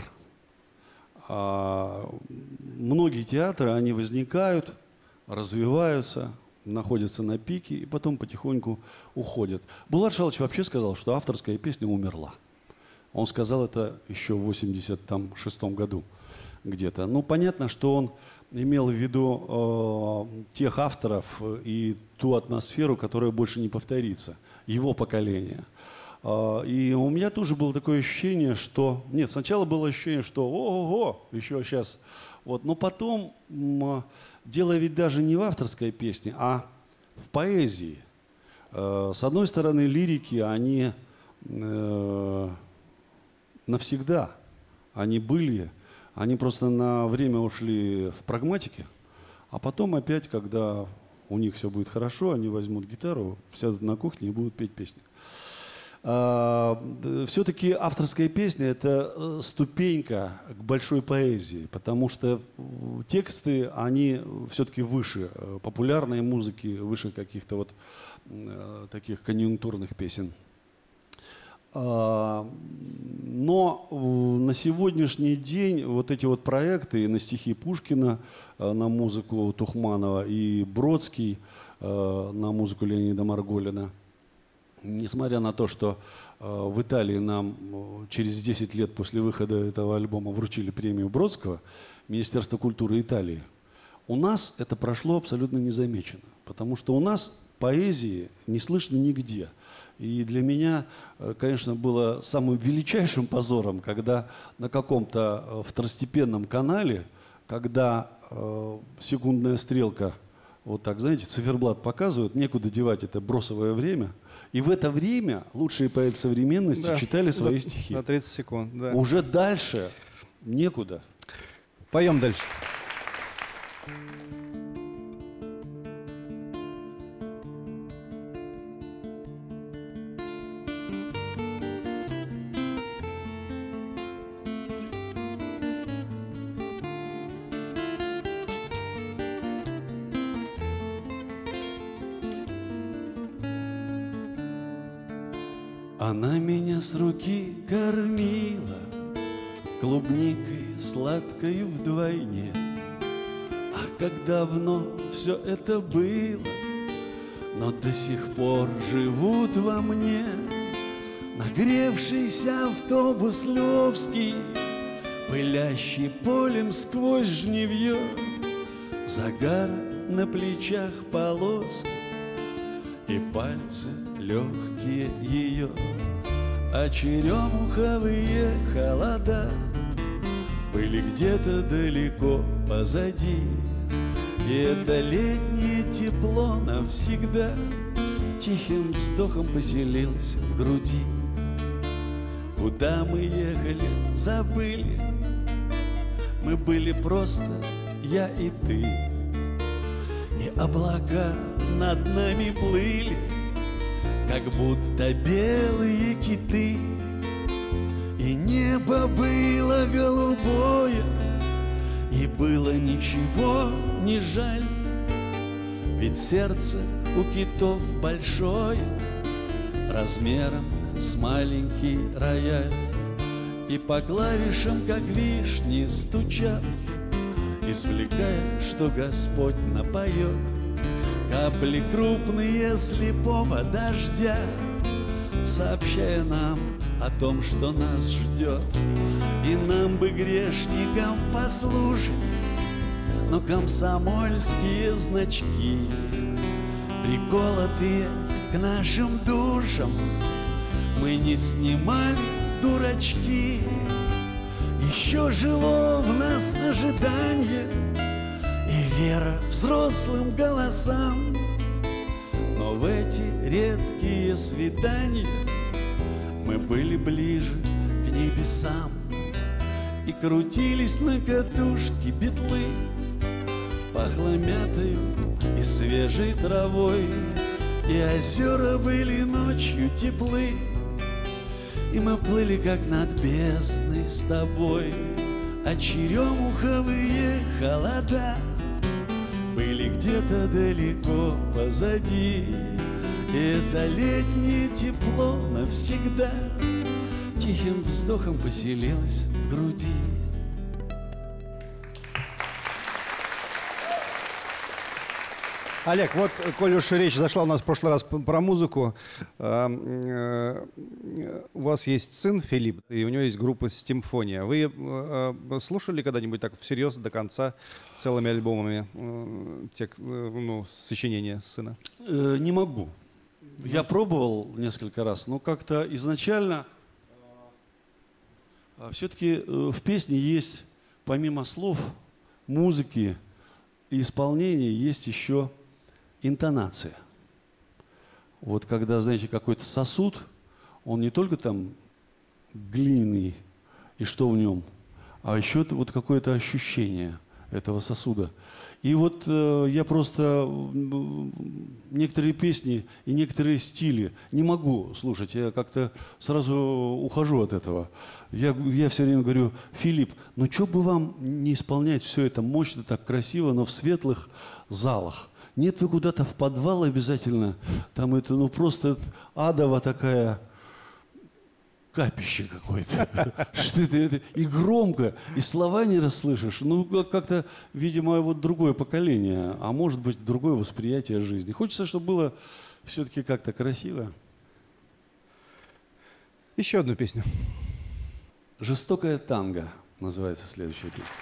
Многие театры, они возникают, развиваются, находятся на пике и потом потихоньку уходят. Булат Шалыч вообще сказал, что авторская песня умерла. Он сказал это еще в 86 году где-то. Ну, понятно, что он имел в виду тех авторов и ту атмосферу, которая больше не повторится, его поколение. И у меня тоже было такое ощущение, что... Нет, сначала было ощущение, что ого-го, еще сейчас. Вот. Но потом дело ведь даже не в авторской песне, а в поэзии. С одной стороны, лирики, они навсегда. Они были, они просто на время ушли в прагматике. А потом опять, когда у них все будет хорошо, они возьмут гитару, сядут на кухне и будут петь песни. Все-таки авторская песня – это ступенька к большой поэзии, потому что тексты, они все-таки выше популярной музыки, выше каких-то вот таких конъюнктурных песен. Но на сегодняшний день вот эти вот проекты на стихи Пушкина, на музыку Тухманова, и Бродский на музыку Леонида Марголина, несмотря на то, что в Италии нам через 10 лет после выхода этого альбома вручили премию Бродского, Министерство культуры Италии, у нас это прошло абсолютно незамечено. Потому что у нас поэзии не слышно нигде. И для меня, конечно, было самым величайшим позором, когда на каком-то второстепенном канале, когда секундная стрелка, вот так, знаете, циферблат показывает, некуда девать это бросовое время. И в это время лучшие поэты современности читали свои стихи. На 30 секунд, да. Уже дальше некуда. Поем дальше. Она меня с руки кормила клубникой сладкою вдвойне. Ах, как давно все это было, но до сих пор живут во мне нагревшийся автобус Левский, пылящий полем сквозь жнивье, загар на плечах полоски и пальцы легкие ее, а черемуховые холода были где-то далеко позади. И это летнее тепло навсегда тихим вздохом поселилось в груди. Куда мы ехали, забыли, мы были просто я и ты. И облака над нами плыли, как будто белые киты. И небо было голубое, и было ничего не жаль, ведь сердце у китов большое, размером с маленький рояль. И по клавишам, как вишни, стучат, извлекая, что Господь напоет. Капли крупные слепого дождя, сообщая нам о том, что нас ждет. И нам бы, грешникам, послушать, но комсомольские значки, приколотые к нашим душам, мы не снимали, дурачки. Еще жило в нас ожидание и вера взрослым голосам, но в эти редкие свидания мы были ближе к небесам. И крутились на катушке битлы, пахло мятою и свежей травой, и озера были ночью теплы, и мы плыли, как над бездной с тобой. А черемуховые холода были где-то далеко позади. И это летнее тепло навсегда тихим вздохом поселилось в груди. Олег, вот, коль уж речь зашла у нас в прошлый раз про музыку, у вас есть сын Филипп, и у него есть группа «Стимфония». Вы слушали когда-нибудь так всерьез до конца целыми альбомами сочинения сына? Не могу. Я пробовал несколько раз, но как-то изначально все-таки в песне есть, помимо слов, музыки и исполнения, есть еще интонация. Вот когда, знаете, какой-то сосуд, он не только там глиняный и что в нем, а еще вот какое-то ощущение этого сосуда. И вот я просто некоторые песни и некоторые стили не могу слушать. Я как-то сразу ухожу от этого. Я все время говорю: Филипп, ну что бы вам не исполнять все это мощно, так красиво, но в светлых залах? Нет, вы куда-то в подвал обязательно. Там это, ну просто адово такая... капище какое-то. Что это? И громко, и слова не расслышишь. Ну, как-то, видимо, вот другое поколение, а может быть, другое восприятие жизни. Хочется, чтобы было все-таки как-то красиво. Еще одну песню. «Жестокая танго» называется следующая песня.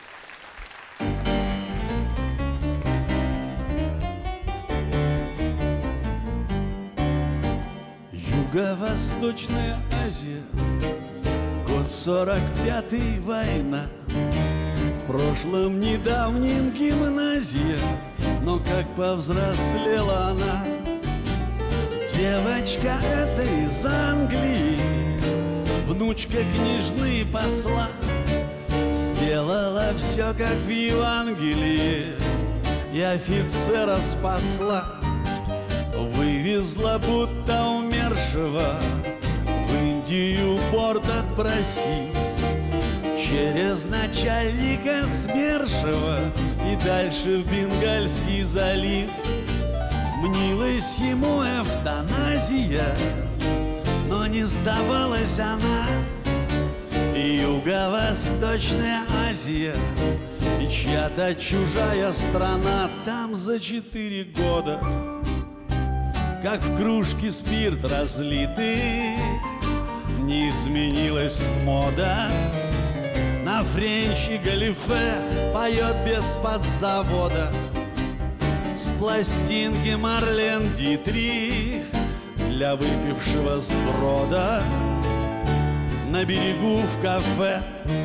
Юго-Восточная Азия, год 45-й, война. В прошлом недавнем гимназия, но как повзрослела она. Девочка эта из Англии, внучка княжны посла, сделала все, как в Евангелии. и офицера спасла, вывезла будто умершего в Индию борт отпросив, через начальника СМЕРШева и дальше в Бенгальский залив. Мнилась ему эвтаназия, но не сдавалась она. Юго-Восточная Азия и чья-то чужая страна. Там за 4 года, как в кружке спирт разлитый, не изменилась мода. На френч и галифе поет без подзавода, с пластинки Марлен Дитрих для выпившего сброда. На берегу в кафе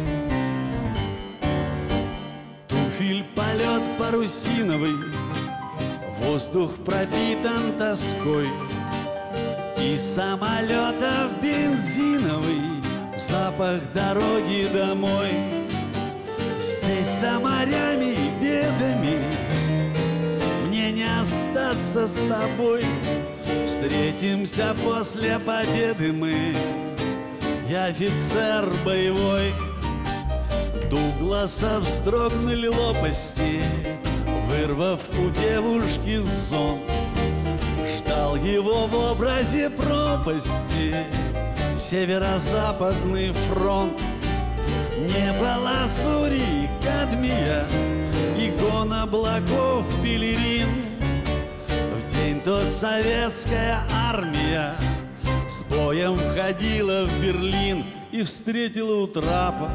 туфель полет парусиновый, воздух пропитан тоской, и самолетов бензиновый запах дороги домой. Здесь за морями и бедами мне не остаться с тобой. Встретимся после победы мы, я офицер боевой. Дугласа вздрогнули лопасти, вырвав у девушки зонт. Ждал его в образе пропасти Северо-Западный фронт. Небо лазури и кадмия, и гон облаков пелерин. В день тот советская армия с боем входила в Берлин и встретила у трапа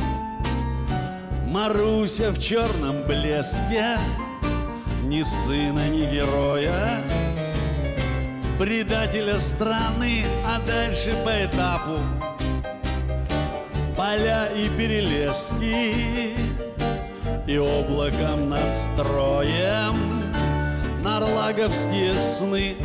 Маруся в черном блеске, ни сына, ни героя, предателя страны, а дальше по этапу поля и перелески, и облаком над строем нарлаговские сны.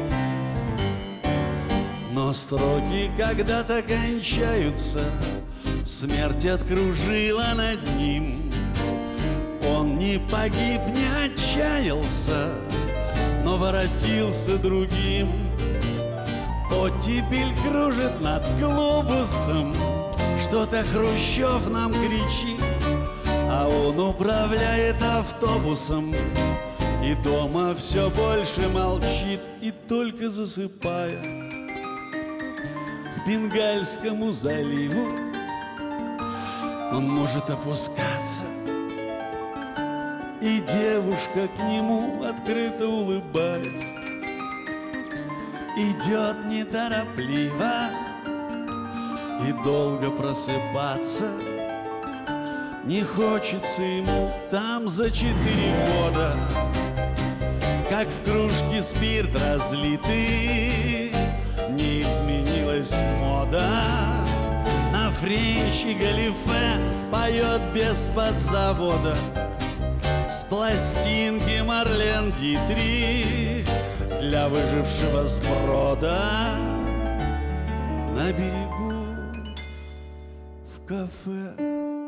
Но сроки когда-то кончаются, смерть откружила над ним. Он не погиб, не отчаялся, но воротился другим. Оттепель кружит над глобусом, что-то Хрущев нам кричит, а он управляет автобусом и дома все больше молчит. И только засыпая к Бенгальскому заливу он может опускаться, и девушка к нему, открыто улыбаясь, идет неторопливо. И долго просыпаться не хочется ему там за 4 года, как в кружке спирт разлитый, не изменилась мода. На френч и галифе поет без подзавода, с пластинки Марлен Дитрих для выжившего сброда. На берегу в кафе.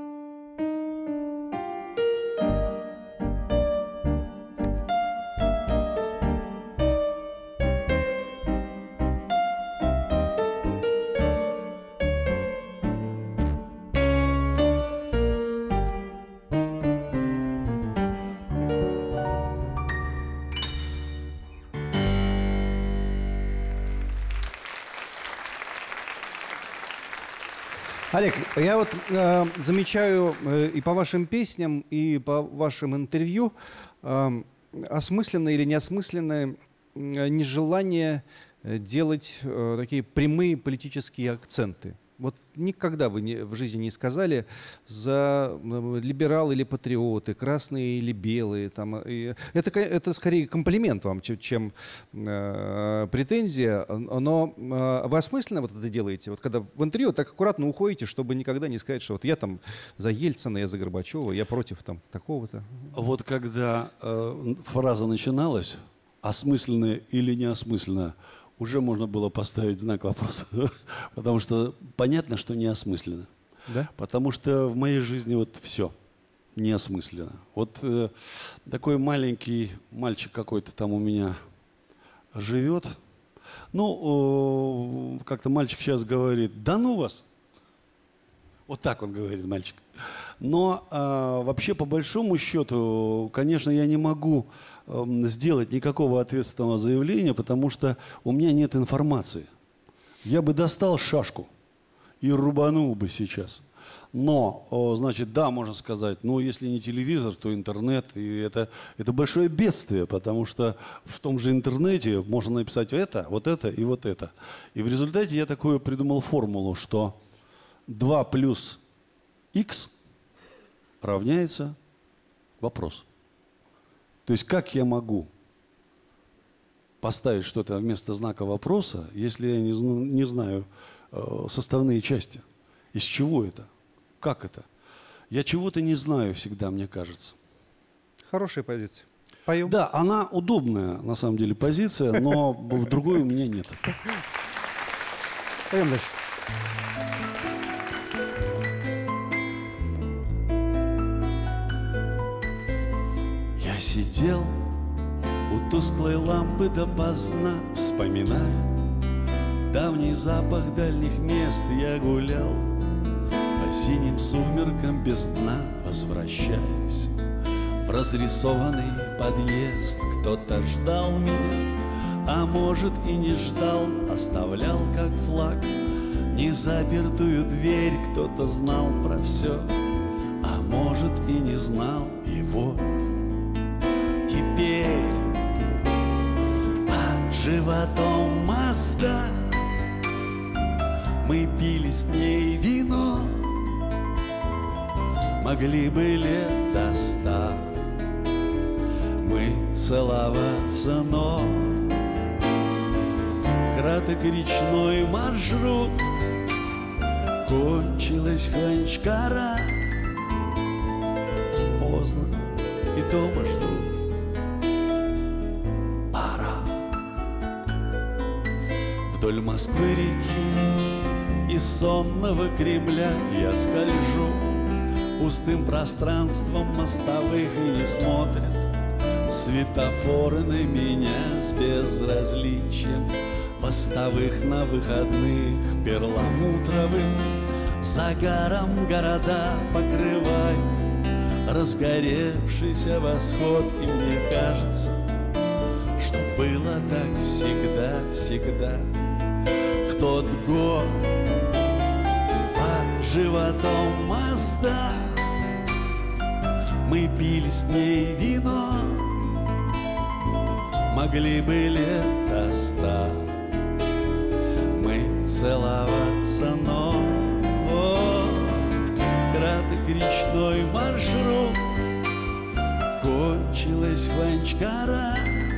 Олег, я вот замечаю и по вашим песням, и по вашим интервью осмысленное или неосмысленное нежелание делать такие прямые политические акценты. Вот никогда вы в жизни не сказали за либералы или патриоты, красные или белые. Это скорее комплимент вам, чем претензия. Но вы осмысленно вот это делаете? Вот когда в интервью так аккуратно уходите, чтобы никогда не сказать, что вот я там за Ельцина, я за Горбачева, я против там такого-то. Вот когда фраза начиналась, осмысленно или неосмысленно, уже можно было поставить знак вопроса, потому что понятно, что неосмысленно. Да? Потому что в моей жизни вот все. неосмысленно. Вот такой маленький мальчик какой-то там у меня живет. Ну, как-то мальчик сейчас говорит: да ну вас. Вот так он говорит, мальчик. Но вообще, по большому счету, конечно, я не могу сделать никакого ответственного заявления, потому что у меня нет информации. Я бы достал шашку и рубанул бы сейчас. Но, значит, да, можно сказать, ну, если не телевизор, то интернет. И это большое бедствие, потому что в том же интернете можно написать это и вот это. И в результате я такую придумал формулу, что 2 плюс x равняется вопрос. То есть как я могу поставить что-то вместо знака вопроса, если я не знаю составные части? Из чего это? Как это? Я чего-то не знаю всегда, мне кажется. Хорошая позиция. Поем? Да, она удобная, на самом деле, позиция, но другой у меня нет. Поем дальше. Я сидел у тусклой лампы допоздна, вспоминая давний запах дальних мест. Я гулял по синим сумеркам без дна, возвращаясь в разрисованный подъезд. Кто-то ждал меня, а может и не ждал, оставлял как флаг незапертую дверь. Кто-то знал про все, а может и не знал. И вот теперь под животом моста мы пили с ней вино. Могли бы лет до 100 мы целоваться, но краток речной маршрут, кончилась Ханчкара. Поздно и дома ждут. Пора. Вдоль Москвы-реки и сонного Кремля я скольжу пустым пространством мостовых, и не смотрят светофоры на меня с безразличием постовых. На выходных перламутровым загаром города покрывает разгоревшийся восход. И мне кажется, что было так всегда, всегда. В тот год под животом моста мы пили с ней вино. Могли бы лет до 100 мы целоваться, но краток речной маршрут, кончилась Ханчкара.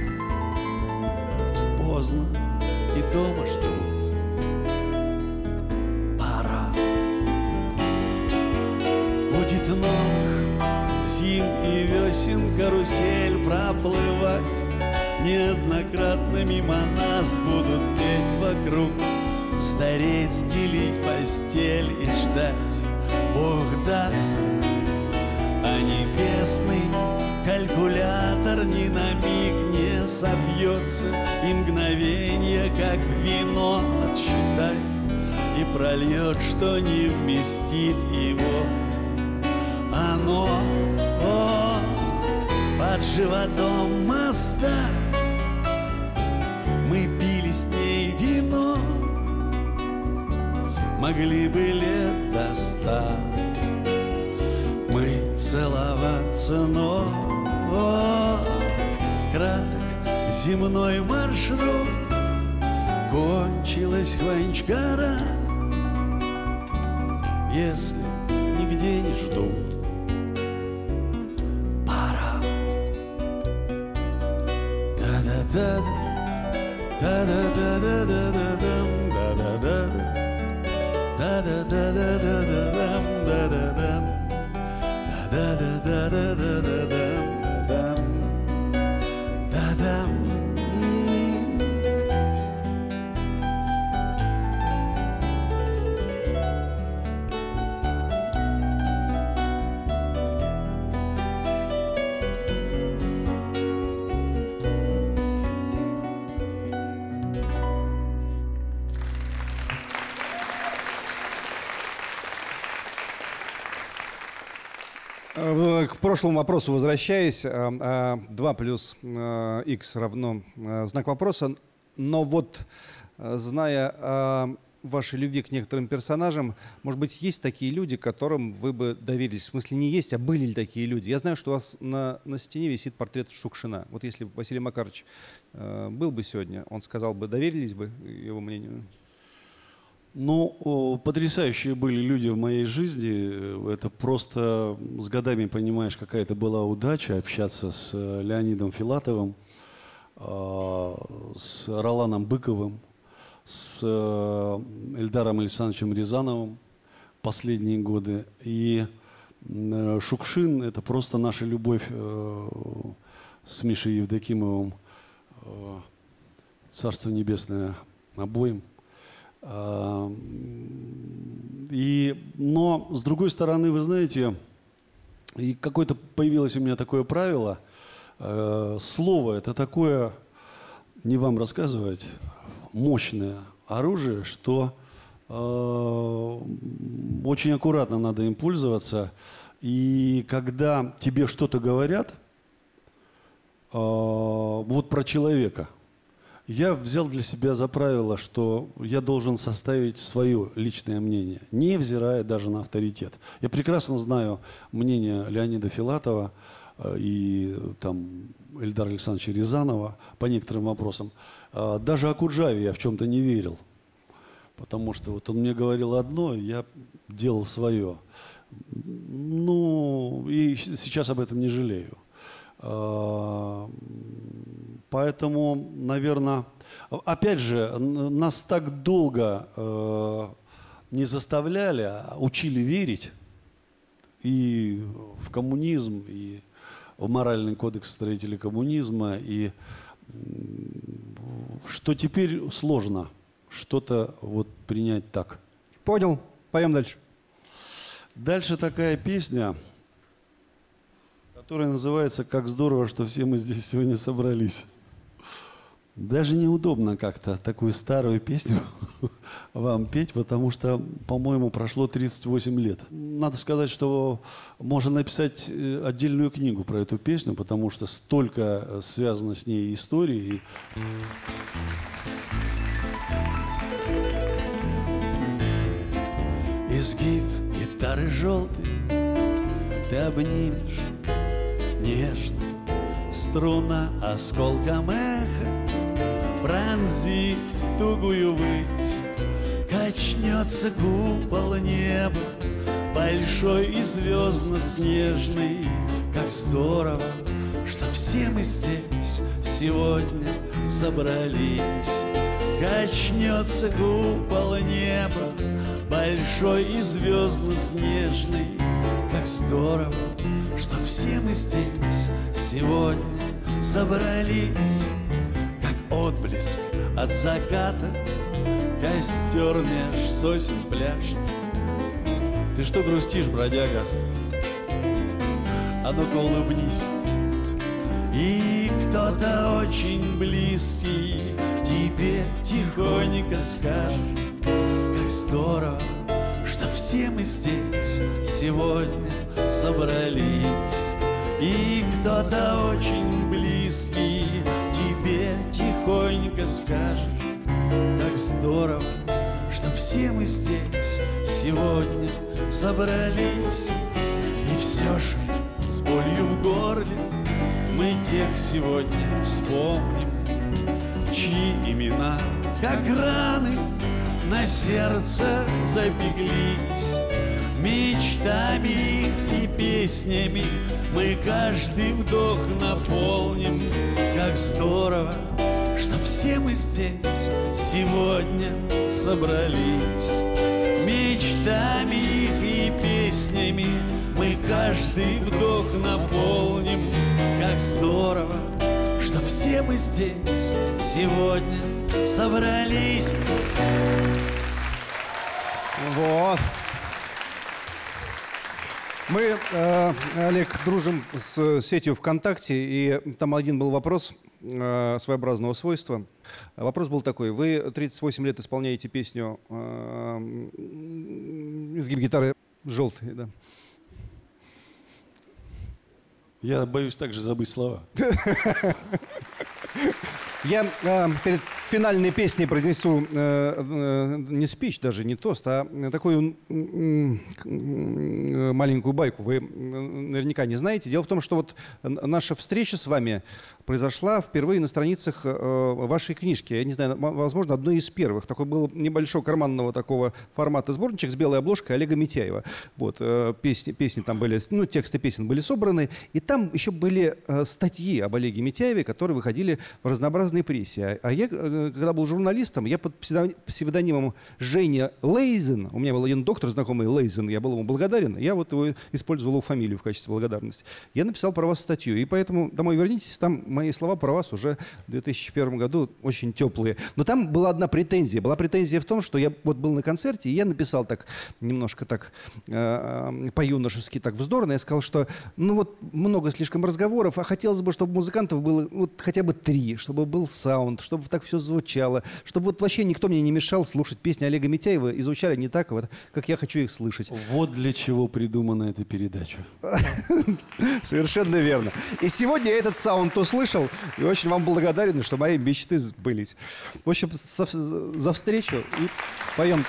Поздно и дома ждут. Пора. Будет новых зим и весен карусель проплывать. Неоднократно мимо нас будут петь вокруг, стареть, стелить постель и ждать. Бог даст, а небесный калькулятор ни на миг не собьется, и мгновенье, как вино, отсчитает и прольет, что не вместит. И вот оно под животом моста мы пили с ней вино. Могли бы лет до 100 мы целоваться, но краток земной маршрут, кончилась Ханчкара. Если нигде не ждут. Пора. Да-да-да-да, да-да-да-да-да-да-дам, да-да-да-да, да-да-да-да-да-да-дам, да-да-дам, да-да-да-да-да-да-дам, да-дам, да-дам. К прошлому вопросу возвращаясь, 2 плюс x равно знак вопроса. Но вот, зная о вашей любви к некоторым персонажам, может быть, есть такие люди, которым вы бы доверились? В смысле, не есть, а были ли такие люди? Я знаю, что у вас на стене висит портрет Шукшина. Вот если бы Василий Макарович был бы сегодня, он сказал бы, доверились бы его мнению? Ну, потрясающие были люди в моей жизни. Это просто с годами понимаешь, какая это была удача общаться с Леонидом Филатовым, с Роланом Быковым, с Эльдаром Александровичем Рязановым последние годы. И Шукшин — это просто наша любовь с Мишей Евдокимовым. Царство небесное обоим. Но, с другой стороны, вы знаете, и какое-то появилось у меня такое правило. Слово — это такое, не вам рассказывать, мощное оружие, что очень аккуратно надо им пользоваться. И когда тебе что-то говорят, вот про человека, я взял для себя за правило, что я должен составить свое личное мнение, невзирая даже на авторитет. Я прекрасно знаю мнение Леонида Филатова и там Эльдара Александровича Рязанова по некоторым вопросам. Даже Окуджаве я в чем-то не верил, потому что вот он мне говорил одно, я делал свое. Ну, и сейчас об этом не жалею. Поэтому, наверное, опять же, нас так долго не заставляли, а учили верить и в коммунизм, и в моральный кодекс строителей коммунизма, и что теперь сложно что-то вот принять так. Понял. Поем дальше. Дальше такая песня, которая называется «Как здорово, что все мы здесь сегодня собрались». Даже неудобно как-то такую старую песню вам петь, потому что, по-моему, прошло 38 лет. Надо сказать, что можно написать отдельную книгу про эту песню, потому что столько связано с ней истории. Изгиб гитары желтой ты обнимешь нежно, струна осколком эха пронзит тугую высь, качнется купол неба, большой и звездно-снежный. Как здорово, что все мы здесь сегодня собрались. Качнется купол неба, большой и звездно-снежный. Как здорово, что все мы здесь сегодня собрались. Отблеск от заката, костер меж сосен пляж. Ты что грустишь, бродяга? А ну-ка улыбнись. И кто-то очень близкий тебе тихонько скажет: как здорово, что все мы здесь сегодня собрались. И кто-то очень близкий тебе тихонько скажешь: как здорово, что все мы здесь сегодня собрались. И все же с болью в горле мы тех сегодня вспомним, чьи имена, как раны, на сердце запеклись. Мечтами и песнями мы каждый вдох наполним. Как здорово, что все мы здесь сегодня собрались. Мечтами и песнями мы каждый вдох наполним. Как здорово, что все мы здесь сегодня собрались. Вот. Мы, Олег, дружим с сетью ВКонтакте, и там один был вопрос своеобразного свойства. Вопрос был такой: вы 38 лет исполняете песню «Изгиб гитары желтой», да? Я боюсь также забыть слова. Я перед финальной песней произнесу не спич, даже не тост, а такую маленькую байку. Вы наверняка не знаете. Дело в том, что вот наша встреча с вами произошла впервые на страницах вашей книжки. Я не знаю, возможно, одной из первых. Такой был небольшого карманного такого формата сборничек с белой обложкой Олега Митяева. Вот, песни там были, ну, тексты песен были собраны. И там еще были статьи об Олеге Митяеве, которые выходили в разнообразной прессе. А я, когда был журналистом, я под псевдонимом Женя Лейзен, у меня был один доктор знакомый Лейзен, я был ему благодарен, я вот его использовал его фамилию в качестве благодарности. Я написал про вас статью, и поэтому «Домой вернитесь», там мои слова про вас уже в 2001 году очень теплые. Но там была одна претензия. Была претензия в том, что я вот был на концерте, и я написал так, немножко так по-юношески, так вздорно. Я сказал, что ну вот много слишком разговоров, а хотелось бы, чтобы музыкантов было вот хотя бы 3, чтобы был саунд, чтобы так все звучало, чтобы вот вообще никто мне не мешал слушать песни Олега Митяева и звучали не так, вот, как я хочу их слышать. Вот для чего придумана эта передача. Совершенно верно. И сегодня я этот саунд услышал и очень вам благодарен, что мои мечты сбылись. В общем, за встречу и поем.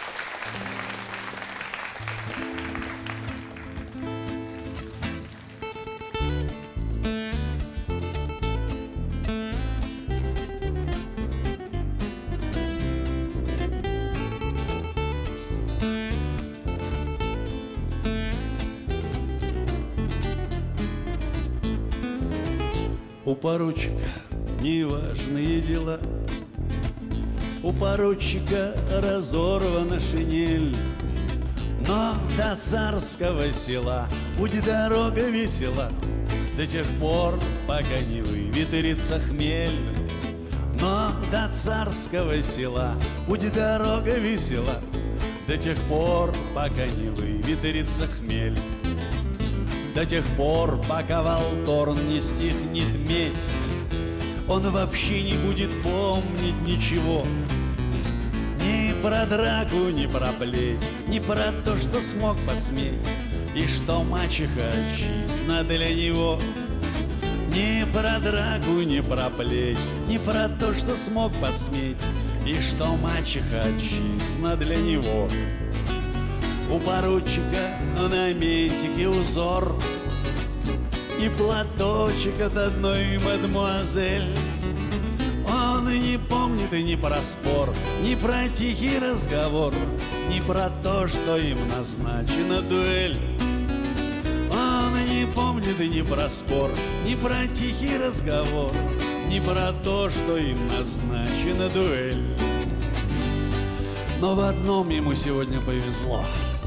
У поручика неважные дела, у поручика разорвана шинель, но до царского села будет дорога весела до тех пор, пока не выветрится хмель. Но до царского села будет дорога весела до тех пор, пока не выветрится хмель. До тех пор, пока Волторн не стихнет медь, он вообще не будет помнить ничего. Ни про драку, ни про плеть, ни про то, что смог посметь, и что мачеха отчизна для него. Ни про драку, ни про плеть, ни про то, что смог посметь, и что мачеха отчизна для него. У поручика на ментике узор и платочек от одной мадемуазель. Он не помнит и ни про спор, ни про тихий разговор, ни про то, что им назначена дуэль. Он не помнит и ни про спор, ни про тихий разговор, ни про то, что им назначена дуэль. Но в одном ему сегодня повезло.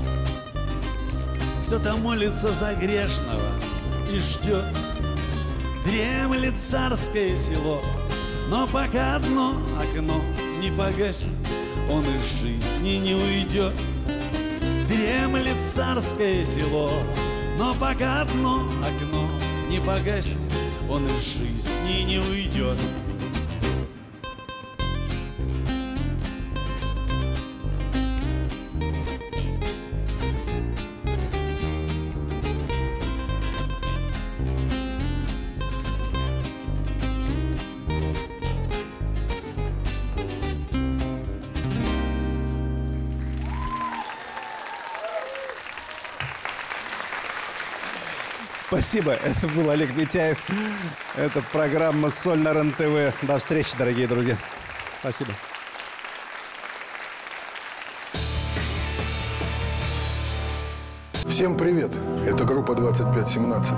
Кто-то молится за грешного и ждет. Дремлет царское село, но пока одно окно не погаснет, он из жизни не уйдет. Дремлет царское село, но пока одно окно не погаснет, он из жизни не уйдет. Спасибо. Это был Олег Митяев. Это программа «Соль» на РЕН-ТВ. До встречи, дорогие друзья. Спасибо. Всем привет. Это группа 2517.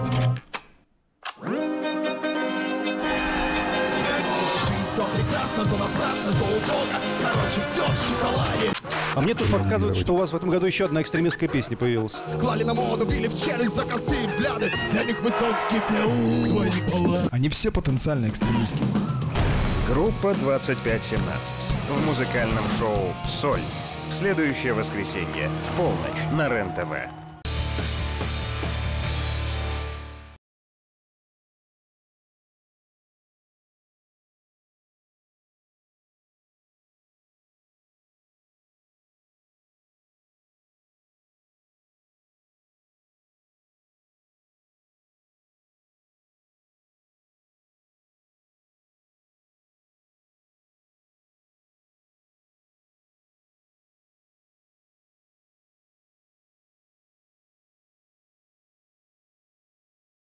А мне тут подсказывают, что у вас в этом году еще одна экстремистская песня появилась. Клали на моду, били в челюсть за косые взгляды. Для них Высоцкий пел свои пола. Они все потенциально экстремистские. Группа 2517 в музыкальном шоу «Соль» в следующее воскресенье в полночь на РЕН-ТВ.